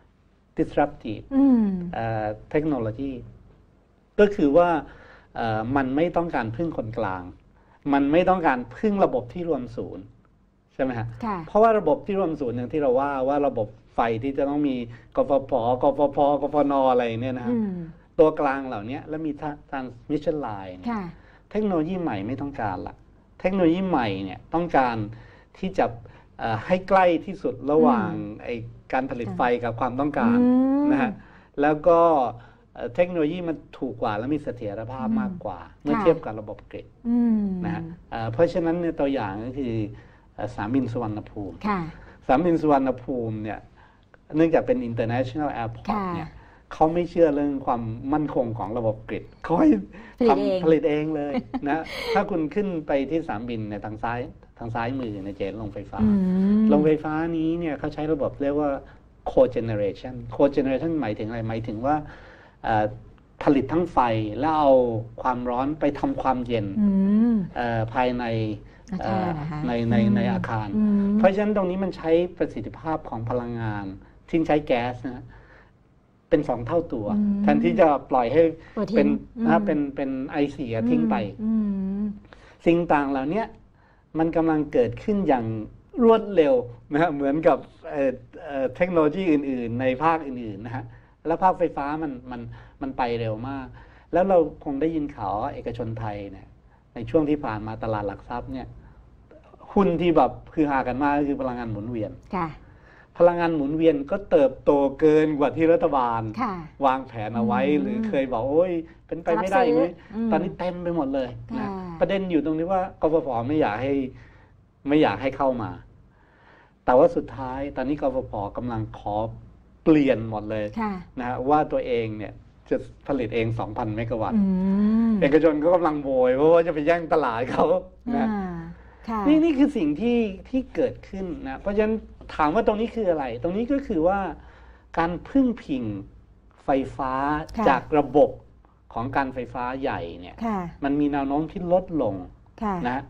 disruptive technology ก็คือว่ามันไม่ต้องการพึ่งคนกลางมันไม่ต้องการพึ่งระบบที่รวมศูนย์ใช่ไหมฮะเพราะว่าระบบที่รวมศูนย์อย่างที่เราว่าว่าระบบไฟที่จะต้องมีกฟผกฟพกฟนอะไรเนี่ยนะฮะตัวกลางเหล่านี้แล้วมี transmission line เทคโนโลยีใหม่ไม่ต้องการละเทคโนโลยีใหม่เนี่ยต้องการที่จะให้ใกล้ที่สุดระหว่างไอ้การผลิตไฟกับความต้องการนะฮะแล้วก็เทคโนโลยีมันถูกกว่าและมีเสถียรภาพมากกว่าเมื่อเทียบกับระบบกริดนะฮะเพราะฉะนั้นเนี่ยตัวอย่างก็คือสนามบินสุวรรณภูมิสนามบินสุวรรณภูมิเนี่ยเนื่องจากเป็น international airport เนี่ยเขาไม่เชื่อเรื่องความมั่นคงของระบบกริดเขาให้ทำผลิตเองเลยนะถ้าคุณขึ้นไปที่สนามบินในทางซ้ายทางซ้ายมือในเจนโรงไฟฟ้าโรงไฟฟ้านี้เนี่ยเขาใช้ระบบเรียกว่า cogeneration cogeneration หมายถึงอะไรหมายถึงว่าผลิตทั้งไฟแล้วเอาความร้อนไปทำความเย็นภายในในในในอาคารเพราะฉะนั้นตรงนี้มันใช้ประสิทธิภาพของพลังงานที่ใช้แก๊สนะเป็นสองเท่าตัวแทนที่จะปล่อยให้เป็นนะเป็นเป็นไอเสียทิ้งไปสิ่งต่างเหล่านี้มันกำลังเกิดขึ้นอย่างรวดเร็วนะฮะเหมือนกับเทคโนโลยีอื่นๆในภาคอื่นๆนะฮะแล้วภาคไฟฟ้ามันมันมันไปเร็วมากแล้วเราคงได้ยินข่าวว่าเอกชนไทยเนี่ยในช่วงที่ผ่านมาตลาดหลักทรัพย์เนี่ยหุ้นที่แบบคือหากันมากก็คือพลังงานหมุนเวียนพลังงานหมุนเวียนก็เติบโตเกินกว่าที่รัฐบาลวางแผนเอาไว้หรือเคยบอกโอ้ยเป็นไปไม่ได้ไหมตอนนี้เต็มไปหมดเลยนะประเด็นอยู่ตรงนี้ว่ากฟผไม่อยากให้ไม่อยากให้เข้ามาแต่ว่าสุดท้ายตอนนี้กฟผกำลังขอเปลี่ยนหมดเลยนะฮะว่าตัวเองเนี่ยจะผลิตเอง สองพัน เมกะวัตต์เอกชนก็กำลังโวยเพราะว่าจะไปแย่งตลาดเขานะนี่นี่คือสิ่งที่ที่เกิดขึ้นนะเพราะฉะนั้นถามว่าตรงนี้คืออะไรตรงนี้ก็คือว่าการพึ่งพิงไฟฟ้าจากระบบของการไฟฟ้าใหญ่เนี่ยมันมีแนวโน้มที่ลดลงนะ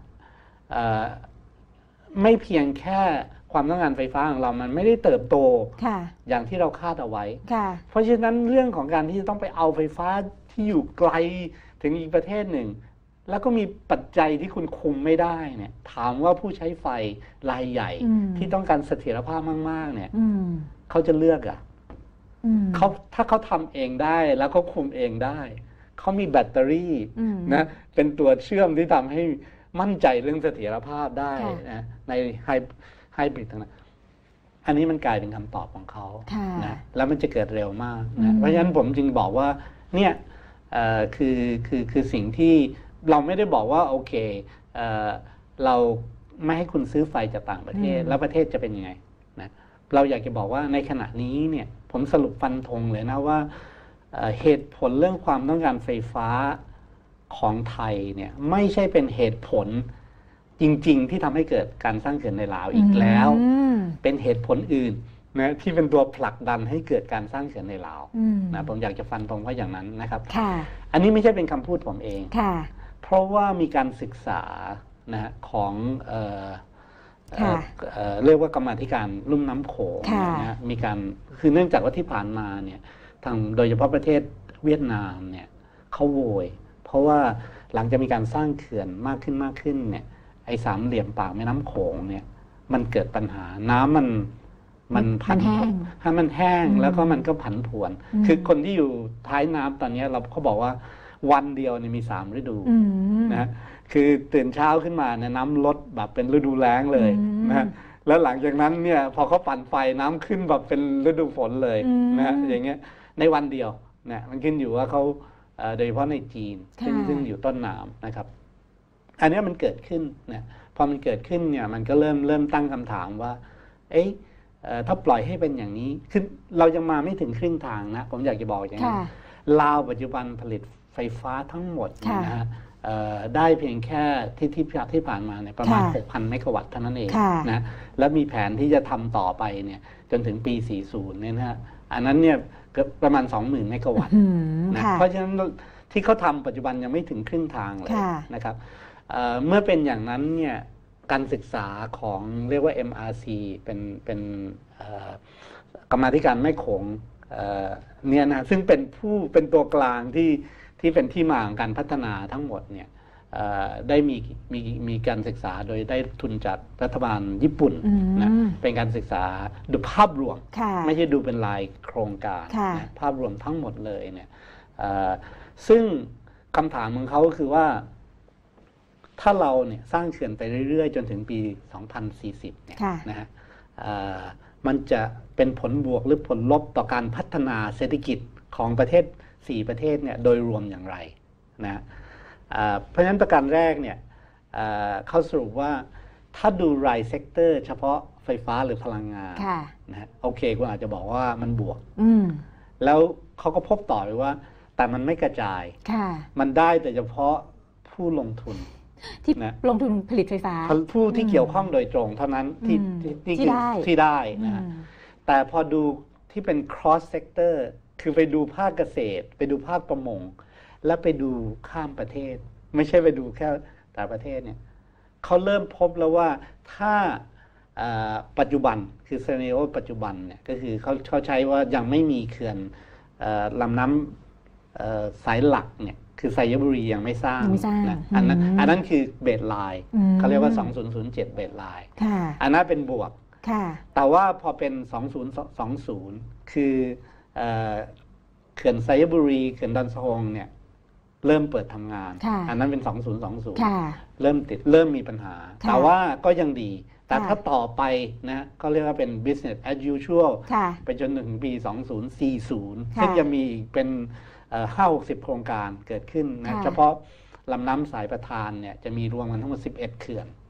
ไม่เพียงแค่ความต้องการไฟฟ้าของเรามันไม่ได้เติบโตอย่างที่เราคาดเอาไว้เพราะฉะนั้นเรื่องของการที่จะต้องไปเอาไฟฟ้าที่อยู่ไกลถึงอีกประเทศหนึ่งแล้วก็มีปัจจัยที่คุณคุมไม่ได้เนี่ยถามว่าผู้ใช้ไฟรายใหญ่ที่ต้องการเสถียรภาพมากๆเนี่ยเขาจะเลือกอ่ะเขาถ้าเขาทำเองได้แล้วเขาคุมเองได้เขามีแบตเตอรี่นะเป็นตัวเชื่อมที่ทำให้มั่นใจเรื่องเสถียรภาพได้นะในไฮไฮบริดต่างๆอันนี้มันกลายเป็นคำตอบของเขานะแล้วมันจะเกิดเร็วมากนะเพราะฉะนั้นผมจึงบอกว่าเนี่ยคือคือคือสิ่งที่เราไม่ได้บอกว่าโอเคเอ่อเราไม่ให้คุณซื้อไฟจากต่างประเทศแล้วประเทศจะเป็นยังไงนะเราอยากจะบอกว่าในขณะนี้เนี่ยผมสรุปฟันธงเลยนะว่าเหตุผลเรื่องความต้องการไฟฟ้าของไทยเนี่ยไม่ใช่เป็นเหตุผลจริงๆที่ทำให้เกิดการสร้างเขื่อนในลาวอีกแล้วเป็นเหตุผลอื่นนะที่เป็นตัวผลักดันให้เกิดการสร้างเขื่อนในลาวนะผมอยากจะฟันธงว่าอย่างนั้นนะครับอันนี้ไม่ใช่เป็นคำพูดผมเองเพราะว่ามีการศึกษานะของเอ่อเอ่อเรียกว่ากรรมาธิการลุ่มน้ำโขงนะมีการคือเนื่องจากว่าที่ผ่านมาเนี่ยทางโดยเฉพาะประเทศเวียดนามเนี่ยเขาโวยเพราะว่าหลังจากมีการสร้างเขื่อนมากขึ้นมากขึ้นเนี่ยไอ้สามเหลี่ยมปากแม่น้ำโขงเนี่ยมันเกิดปัญหาน้ำมันมันผันให้มันแห้งแล้วก็มันก็ผันผวนคือคนที่อยู่ท้ายน้ำตอนนี้เราเขาบอกว่าวันเดียวเนี่ยมีสามฤดูนะคือตื่นเช้าขึ้นมาเนี่ยน้ำลดแบบเป็นฤดูแล้งเลยนะแล้วหลังจากนั้นเนี่ยพอเขาปั่นไฟน้ำขึ้นแบบเป็นฤดูฝนเลยนะอย่างเงี้ยในวันเดียวนะมันขึ้นอยู่ว่าเขาโดยเฉพาะในจีนซึ่งซึ่งอยู่ต้นน้ำนะครับอันนี้มันเกิดขึ้นนะพอมันเกิดขึ้นเนี่ยมันก็เริ่มเริ่มตั้งคำถามว่าเอ๊ะถ้าปล่อยให้เป็นอย่างนี้คือเรายังมาไม่ถึงครึ่งทางนะผมอยากจะบอกอย่างนี้ลาวปัจจุบันผลิตไฟฟ้าทั้งหมดนะฮะได้เพียงแค่ที่ที่ที่ผ่านมาเนี่ยประมาณ หกพัน เมกะวัตต์เท่านั้นเองนะแล้วมีแผนที่จะทำต่อไปเนี่ยจนถึงปี สี่สิบ เนี่ยนะฮะอันนั้นเนี่ยประมาณ สองหมื่น เมกะวัตต์นะเพราะฉะนั้นที่เขาทำปัจจุบันยังไม่ถึงครึ่งทางเลยนะครับเมื่อเป็นอย่างนั้นเนี่ยการศึกษาของเรียกว่า เอ็ม อาร์ ซี เป็นเป็นกรรมาธิการแม่โขงเนี่ยนะซึ่งเป็นผู้เป็นตัวกลางที่ที่เป็นที่มาของการพัฒนาทั้งหมดเนี่ยได้มีมีมีการศึกษาโดยได้ทุนจากรัฐบาลญี่ปุ่นนะเป็นการศึกษาดูภาพรวมไม่ใช่ดูเป็นรายโครงการนะภาพรวมทั้งหมดเลยเนี่ยซึ่งคำถามของเขาคือว่าถ้าเราเนี่ยสร้างเขื่อนไปเรื่อยๆจนถึงปีสองพันสี่สิบเนี่ยนะฮะมันจะเป็นผลบวกหรือผลลบต่อการพัฒนาเศรษฐกิจของประเทศสี่ประเทศเนี่ยโดยรวมอย่างไรนะเพราะฉะนั้นประการแรกเนี่ยเขาสรุปว่าถ้าดูรายเซกเตอร์เฉพาะไฟฟ้าหรือพลังงานนะโอเคคุณอาจจะบอกว่ามันบวกแล้วเขาก็พบต่อไปว่าแต่มันไม่กระจายมันได้แต่เฉพาะผู้ลงทุนที่ลงทุนผลิตไฟฟ้าผู้ที่เกี่ยวข้องโดยตรงเท่านั้นที่ที่ได้ที่ได้นะแต่พอดูที่เป็น cross sector คือไปดูภาคเกษตรไปดูภาคประมงและไปดูข้ามประเทศไม่ใช่ไปดูแค่แต่ประเทศเนี่ยเขาเริ่มพบแล้วว่าถ้าปัจจุบันคือซีนาริโอปัจจุบันเนี่ยก็คือเขาเขาใช้ว่ายังไม่มีเขื่อนลำน้ำสายหลักเนี่ยคือไซยบุรียังไม่สร้างนะอันนั้นอันนั้นคือเบสไลน์เขาเรียกว่าสองพันยี่สิบเบสไลน์อันนั้นเป็นบวกแต่ว่าพอเป็นสองพันยี่สิบคือเขื่อนไซยบุรีเขื่อนดอนสะฮงเนี่ยเริ่มเปิดทำงานอันนั้นเป็นสองพันยี่สิบเริ่มติดเริ่มมีปัญหาแต่ว่าก็ยังดีแต่ถ้าต่อไปนะก็เรียกว่าเป็น business as usual ไปจนถึงปีสองพันสี่สิบซึ่งจะมีเป็นห้าหกสิบโครงการเกิดขึ้นนะเฉพาะลำน้ำสายประทานเนี่ยจะมีรวมกันทั้งหมดสิบเอ็ดเขื่อน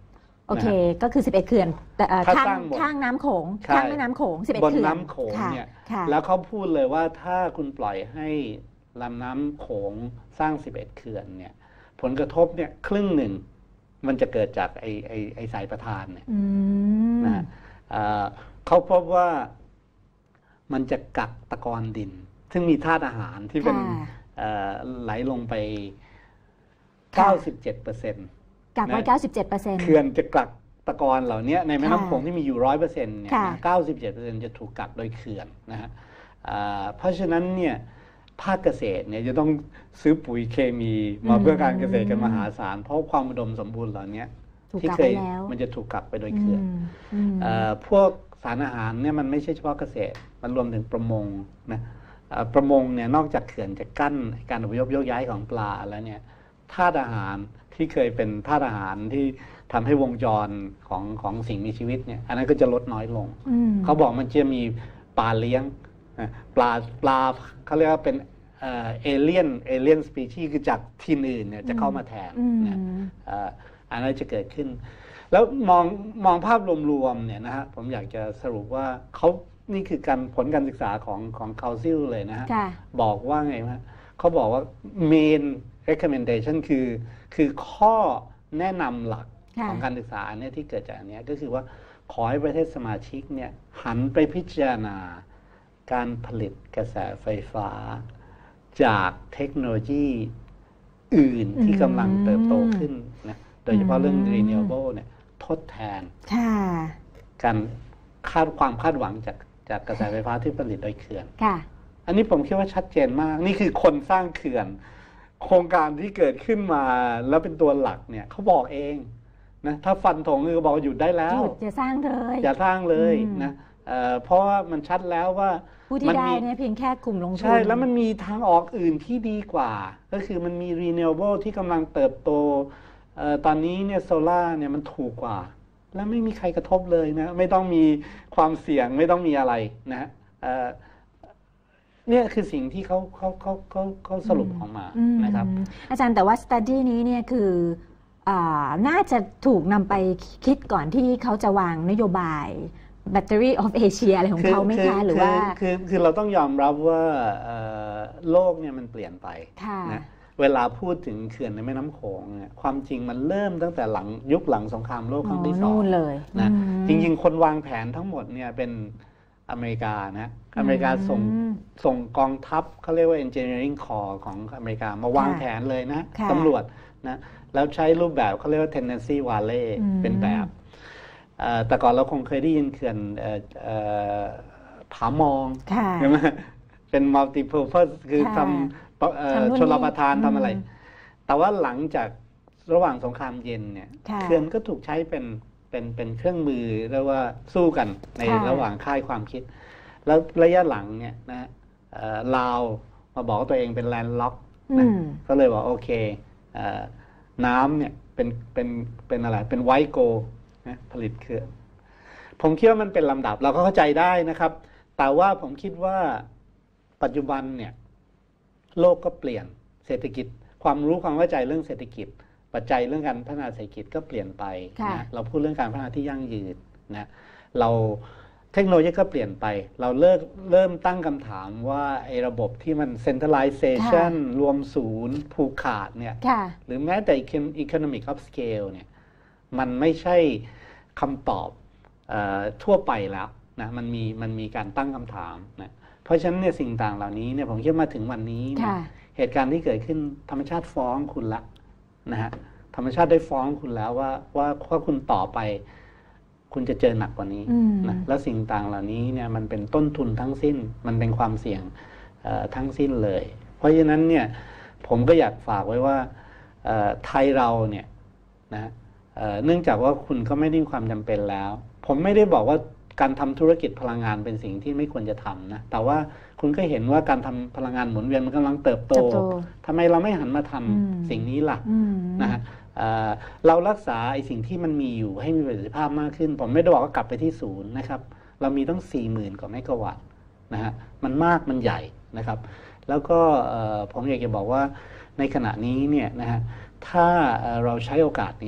โอเคก็คือสิบเอ็ดเขื่อนแต่เอ่อถ้าข้างสร้างหมดข้างน้ำโขงใช่ข้างแม่น้ำโขงสิบเอ็ดบนเขื่อนน้ำโขงค่ะเนี่ยค่ะแล้วเขาพูดเลยว่าถ้าคุณปล่อยให้ลำน้ำโขงสร้างสิบเอ็ดเขื่อนเนี่ยผลกระทบเนี่ยครึ่งหนึ่งมันจะเกิดจากไอไอไอสายประทานเนี่ยอืมนะฮะเอ่อเขาพบว่ามันจะกักตะกอนดิน ซึ่งมีธาตุอาหารที่เป็นค่ะเอ่อไหลลงไปค่ะเก้าสิบเจ็ดเปอร์เซ็นต์กักไว้นะเก้าสิบเจ็ดเปอร์เซ็นต์เขื่อนจะกักตะกอนเหล่านี้ในแม่น้ำค่ะโขงที่มีอยู่ร้อยเปอร์เซ็นต์เนี่ยค่ะเก้าสิบเจ็ดเปอร์เซ็นต์จะถูกกักโดยเขื่อนนะฮะอ่าเพราะฉะนั้นเนี่ยภาคเกษตรเนี่ยจะต้องซื้อปุ๋ยเคมีมาเพื่อการเกษตรกันมหาศาลเพราะความอุดมสมบูรณ์เหล่านี้ถูกที่กักเคไว้ยแล้วมันจะถูกกักไปโดยเขื่อนอืมอืมเอ่อพวกสารอาหารเนี่ยมันไม่ใช่เฉพาะเกษตรมันรวมถึงประมงนะเอ่อประมงเนี่ยนอกจากเขื่อนจะกั้นการอพยพโยกย้ายของปลาแล้วเนี่ยธาตุอาหารที่เคยเป็นธาตุอาหารที่ทำให้วงจรของของสิ่งมีชีวิตเนี่ยอันนั้นก็จะลดน้อยลงอืมเขาบอกมันจะมีปลาเลี้ยงนะปลาปลาเขาเรียกว่าเป็นเอเลี่ยนเอเลี่ยนสปีชีส์คือจากที่อื่นเนี่ยจะเข้ามาแทนอืมนะเอ่ออันนั้นจะเกิดขึ้น แล้วมองมองภาพรวมๆเนี่ยนะฮะผมอยากจะสรุปว่าเขานี่คือการผลการศึกษาของของคาซิลเลยนะฮะค่ะบอกว่าไงฮะเขาบอกว่า main recommendation คือคือข้อแนะนำหลักค่ะของการศึกษาเนี่ยที่เกิดจากอันเนี้ยก็คือว่าขอให้ประเทศสมาชิกเนี่ยหันไปพิจารณาการผลิตกระแสไฟฟ้า จากเทคโนโลยีอื่นที่กำลังเติบโตขึ้นนะโดยเฉพาะเรื่อง renewable เนี่ยทดแทนค่ะการคาดความคาดหวังจากจากกระแสไฟฟ้าที่ผลิตโดยเขื่อนค่ะอันนี้ผมคิดว่าชัดเจนมาก นี่คือคนสร้างเขื่อน โครงการที่เกิดขึ้นมาแล้วเป็นตัวหลักเนี่ยเขาบอกเองนะถ้าฟันธงคือบอกว่าหยุดได้แล้หวยุดอย่าสร้างเลยอย่าสร้างเลยอืมนะเอ่อเพราะว่ามันชัดแล้วว่าผู้ที่มันได้มีเนี่ยเพียงแค่กลุ่มลงทุนใช่แล้วมันมีทางออกอื่นที่ดีกว่า ก็คือมันมี renewable ที่กำลังเติบโตเอ่อตอนนี้เนี่ยโซล่าเนี่ยมันถูกกว่า แล้วไม่มีใครกระทบเลยนะ ไม่ต้องมีความเสี่ยงไม่ต้องมีอะไรนะเอ่อเนี่ยคือสิ่งที่เขาเขาเขาเขาเขาสรุปออกมาอืมนะครับอาจารย์แต่ว่า study นี้เนี่ยคืออ่าน่าจะถูกนำไปคิดก่อนที่เขาจะวางนโยบาย Battery of Asia อะไรของเขาไหมคะหรือว่าคือคือเราต้องยอมรับว่าเอ่อโลกเนี่ยมันเปลี่ยนไปค่ะนะเวลาพูดถึงเขื่อนในแม่น้ำโขงเนี่ยความจริงมันเริ่มตั้งแต่หลังยุคหลังสงครามโลกครั้งที่สองนู่นเลยนะอืมจริงๆ คนวางแผนทั้งหมดเนี่ยเป็นอเมริกานะอเมริกาส่งอืมส่งกองทัพเขาเรียกว่า engineering corps ของอเมริกามาวางค่ะแผนเลยนะค่ะตำรวจนะแล้วใช้รูปแบบเขาเรียกว่า tendency valley อืมเป็นแบบเอ่อแต่ก่อนเราคงเคยได้ยินเขื่อนเอ่อเอ่อผามองค่ะใช่ไหมเป็น multi-purpose คือค่ะทำเอ่อทำนู่นชลประทานนี่ทำอะไรอืมแต่ว่าหลังจากระหว่างสงครามเย็นเนี่ยค่ะเขื่อนก็ถูกใช้เป็นเป็นเป็นเครื่องมือเรียกว่าสู้กันในค่ะระหว่างค่ายความคิด แล้วระยะหลังเนี่ยนะเอ่อลาวมาบอกว่าตัวเองเป็นแลนด์ล็อกอืนะมก็เลยบอกโอเคเอ่อน้ำเนี่ยเป็นเป็นเป็นอะไรเป็นไวโกนะผลิตเขื่อนผมคิดว่ามันเป็นลำดับเราก็เข้าใจได้นะครับ แต่ว่าผมคิดว่าปัจจุบันเนี่ยโลกก็เปลี่ยนเศรษฐกิจ ความรู้ความเข้าใจเรื่องเศรษฐกิจ ปัจจัยเรื่องการพัฒนาเศรษฐกิจก็เปลี่ยนไปค่ะนะเราพูดเรื่องการพัฒนาที่ยั่งยืนนะเราเทคโนโลยีก็เปลี่ยนไป เราเลิกเริ่มตั้งคำถามว่าไอ้ระบบที่มัน centralization รวมศูนย์ผูกขาดเนี่ยค่ะหรือแม้แต่ economic upscale เนี่ยมันไม่ใช่คำตอบเออทั่วไปแล้วนะมันมีมันมีการตั้งคำถามนะเพราะฉะนั้นเนี่ยสิ่งต่างเหล่านี้เนี่ยผมคิดว่ามาถึงวันนี้เนี่ยค่ะเหตุการณ์ที่เกิดขึ้นธรรมชาติฟ้องคุณละนะฮะธรรมชาติได้ฟ้องคุณแล้วว่าว่าถ้าคุณต่อไป คุณจะเจอหนักกว่านี้อืมนะแล้วสิ่งต่างเหล่านี้เนี่ยมันเป็นต้นทุนทั้งสิ้น มันเป็นความเสี่ยงเอ่อทั้งสิ้นเลย เพราะฉะนั้นเนี่ยผมก็อยากฝากไว้ว่าเอ่อไทยเราเนี่ยนะเอ่อเนื่องจากว่าคุณก็ไม่ได้มีความจำเป็นแล้ว ผมไม่ได้บอกว่าการทำธุรกิจพลังงานเป็นสิ่งที่ไม่ควรจะทำนะแต่ว่าคุณก็เห็นว่าการทำพลังงานหมุนเวียนมันกำลังเติบโตเติบโตทำไมเราไม่หันมาทำอืมสิ่งนี้ล่ะอืมนะฮะเอ่อเรารักษาไอ้สิ่งที่มันมีอยู่ให้มีประสิทธิภาพมากขึ้น ผมไม่ได้บอกว่ากลับไปที่ศูนย์นะครับ เรามีต้องสี่หมื่นกว่าเมกะวัตต์นะฮะมันมากมันใหญ่นะครับ แล้วก็เอ่อผมอยากจะบอกว่าในขณะนี้เนี่ยนะฮะถ้าเอ่อเราใช้โอกาสนี้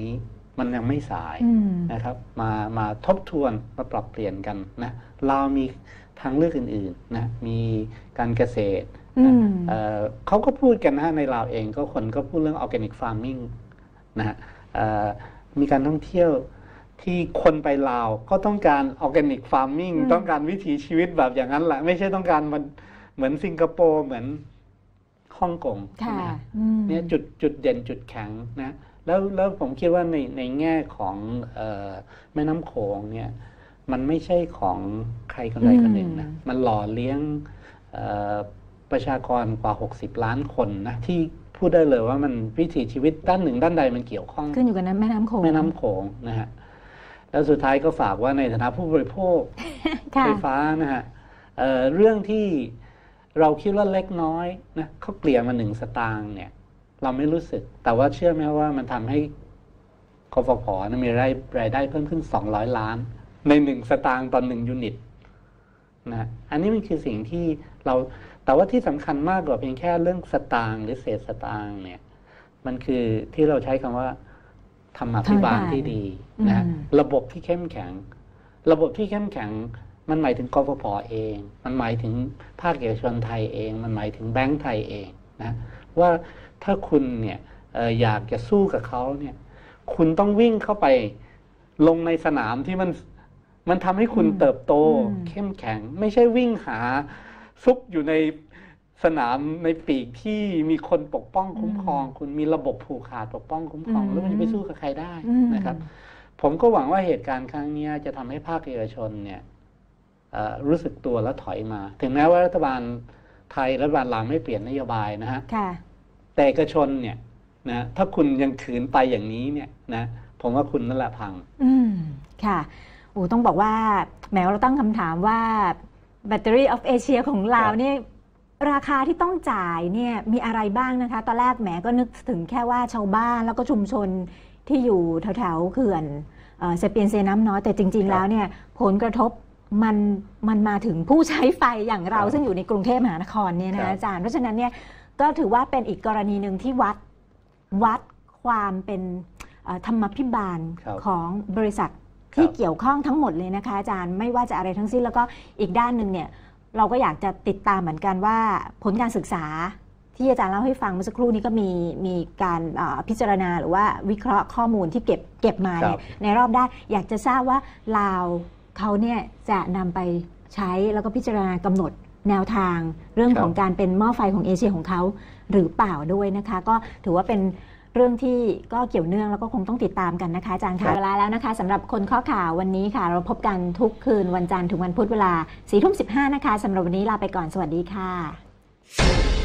มันยังไม่สายนะครับมามาทบทวนมาปรับเปลี่ยนกันนะเรามีทางเลือกอื่นๆนะมีการเกษตรนะเอ่อเขาก็พูดกันนะในลาวเองก็คนก็พูดเรื่อง organic farming นะฮะมีการท่องเที่ยวที่คนไปลาวก็ต้องการ organic farming ต้องการวิถีชีวิตแบบอย่างนั้นแหละไม่ใช่ต้องการมันเหมือนสิงคโปร์เหมือนฮ่องกงนะเนี่ยจุดจุดเด่นจุดแข็งนะแล้วแล้วผมคิดว่าในในแง่ของเอ่อแม่น้ำโขงเนี่ยมันไม่ใช่ของใครคนใดคนหนึ่งนะมันหล่อเลี้ยงประชากรกว่าหกสิบล้านคนนะที่พูดได้เลยว่ามันวิถีชีวิตด้านหนึ่งด้านใดมันเกี่ยวข้องขึ้นอยู่กับแม่น้ำโขงแม่น้ำโขงนะฮะแล้วสุดท้ายก็ฝากว่าในฐานะผู้บริโภคไฟฟ้านะฮะ เ, เรื่องที่เราคิดว่าเล็กน้อยนะเขาเกลี่ยมาหนึ่งสตางค์เนี่ยเราไม่รู้สึกแต่ว่าเชื่อไหมว่ามันทำให้กฟผ.มีรายรายได้เพิ่มขึ้นสองร้อยล้านในหนึ่งสตางค์ต่อหนึ่งยูนิตนะอันนี้มันคือสิ่งที่เราแต่ว่าที่สำคัญมากกว่าเพียงแค่เรื่องสตางค์หรือเศษสตางค์เนี่ยมันคือที่เราใช้คำว่าธรรมาภิบาลที่ดีนะระบบที่เข้มแข็งระบบที่เข้มแข็งมันหมายถึงกฟผ.เองมันหมายถึงภาคเอกชนไทยเองมันหมายถึงแบงก์ไทยเองนะว่าถ้าคุณเนี่ย เอ่อ อยากจะสู้กับเขาเนี่ยคุณต้องวิ่งเข้าไปลงในสนามที่มันมันทำให้คุณเติบโตเข้มแข็งไม่ใช่วิ่งหาซุกอยู่ในสนามในปีกที่มีคนปกป้องคุ้มครองคุณมีระบบผูกขาดปกป้องคุ้มครองแล้วมันจะไปสู้กับใครได้นะครับผมก็หวังว่าเหตุการณ์ครั้งนี้จะทำให้ภาคเอกชนเนี่ยรู้สึกตัวและถอยมาถึงแม้ว่ารัฐบาลไทยรัฐบาลลาวไม่เปลี่ยนนโยบายนะฮะแต่เอกชนเนี่ยนะถ้าคุณยังขืนไปอย่างนี้เนี่ยนะผมว่าคุณนั่นแหละพังอืมค่ะโอ้ต้องบอกว่าแม้เราตั้งคำถามว่า Battery of Asia ของลาวนี่ราคาที่ต้องจ่ายเนี่ยมีอะไรบ้างนะคะตอนแรกแหมก็นึกถึงแค่ว่าชาวบ้านแล้วก็ชุมชนที่อยู่แถวๆเขื่อนเซเปียนเซน้ำน้อยแต่จริงๆแล้วเนี่ยผลกระทบมันมันมาถึงผู้ใช้ไฟอย่างเราซึ่งอยู่ในกรุงเทพมหานครเนี่ยนะอาจารย์เพราะฉะนั้นเนี่ยก็ถือว่าเป็นอีกกรณีหนึ่งที่วัดวัดความเป็นธรรมภิบาลของบริษัทที่เกี่ยวข้องทั้งหมดเลยนะคะอาจารย์ไม่ว่าจะอะไรทั้งสิ้นแล้วก็อีกด้านหนึ่งเนี่ยเราก็อยากจะติดตามเหมือนกันว่าผลการศึกษาที่อาจารย์เล่าให้ฟังเมื่อสักครู่นี้ก็มีมีการพิจารณาหรือว่าวิเคราะห์ข้อมูลที่เก็บเก็บมาในรอบด้านอยากจะทราบว่าลาวเขาเนี่ยจะนำไปใช้แล้วก็พิจารณากำหนดแนวทางเรื่องของการเป็นหม้อไฟของเอเชียของเขาหรือเปล่าด้วยนะคะก็ถือว่าเป็นเรื่องที่ก็เกี่ยวเนื่องแล้วก็คงต้องติดตามกันนะคะอาจารย์ค่ะเวลาแล้วนะคะสำหรับคนข้อข่าววันนี้ค่ะเราพบกันทุกคืนวันจันทร์ถึงวันพุธเวลาสี่ทุ่มสิบห้านะคะสำหรับวันนี้ลาไปก่อนสวัสดีค่ะ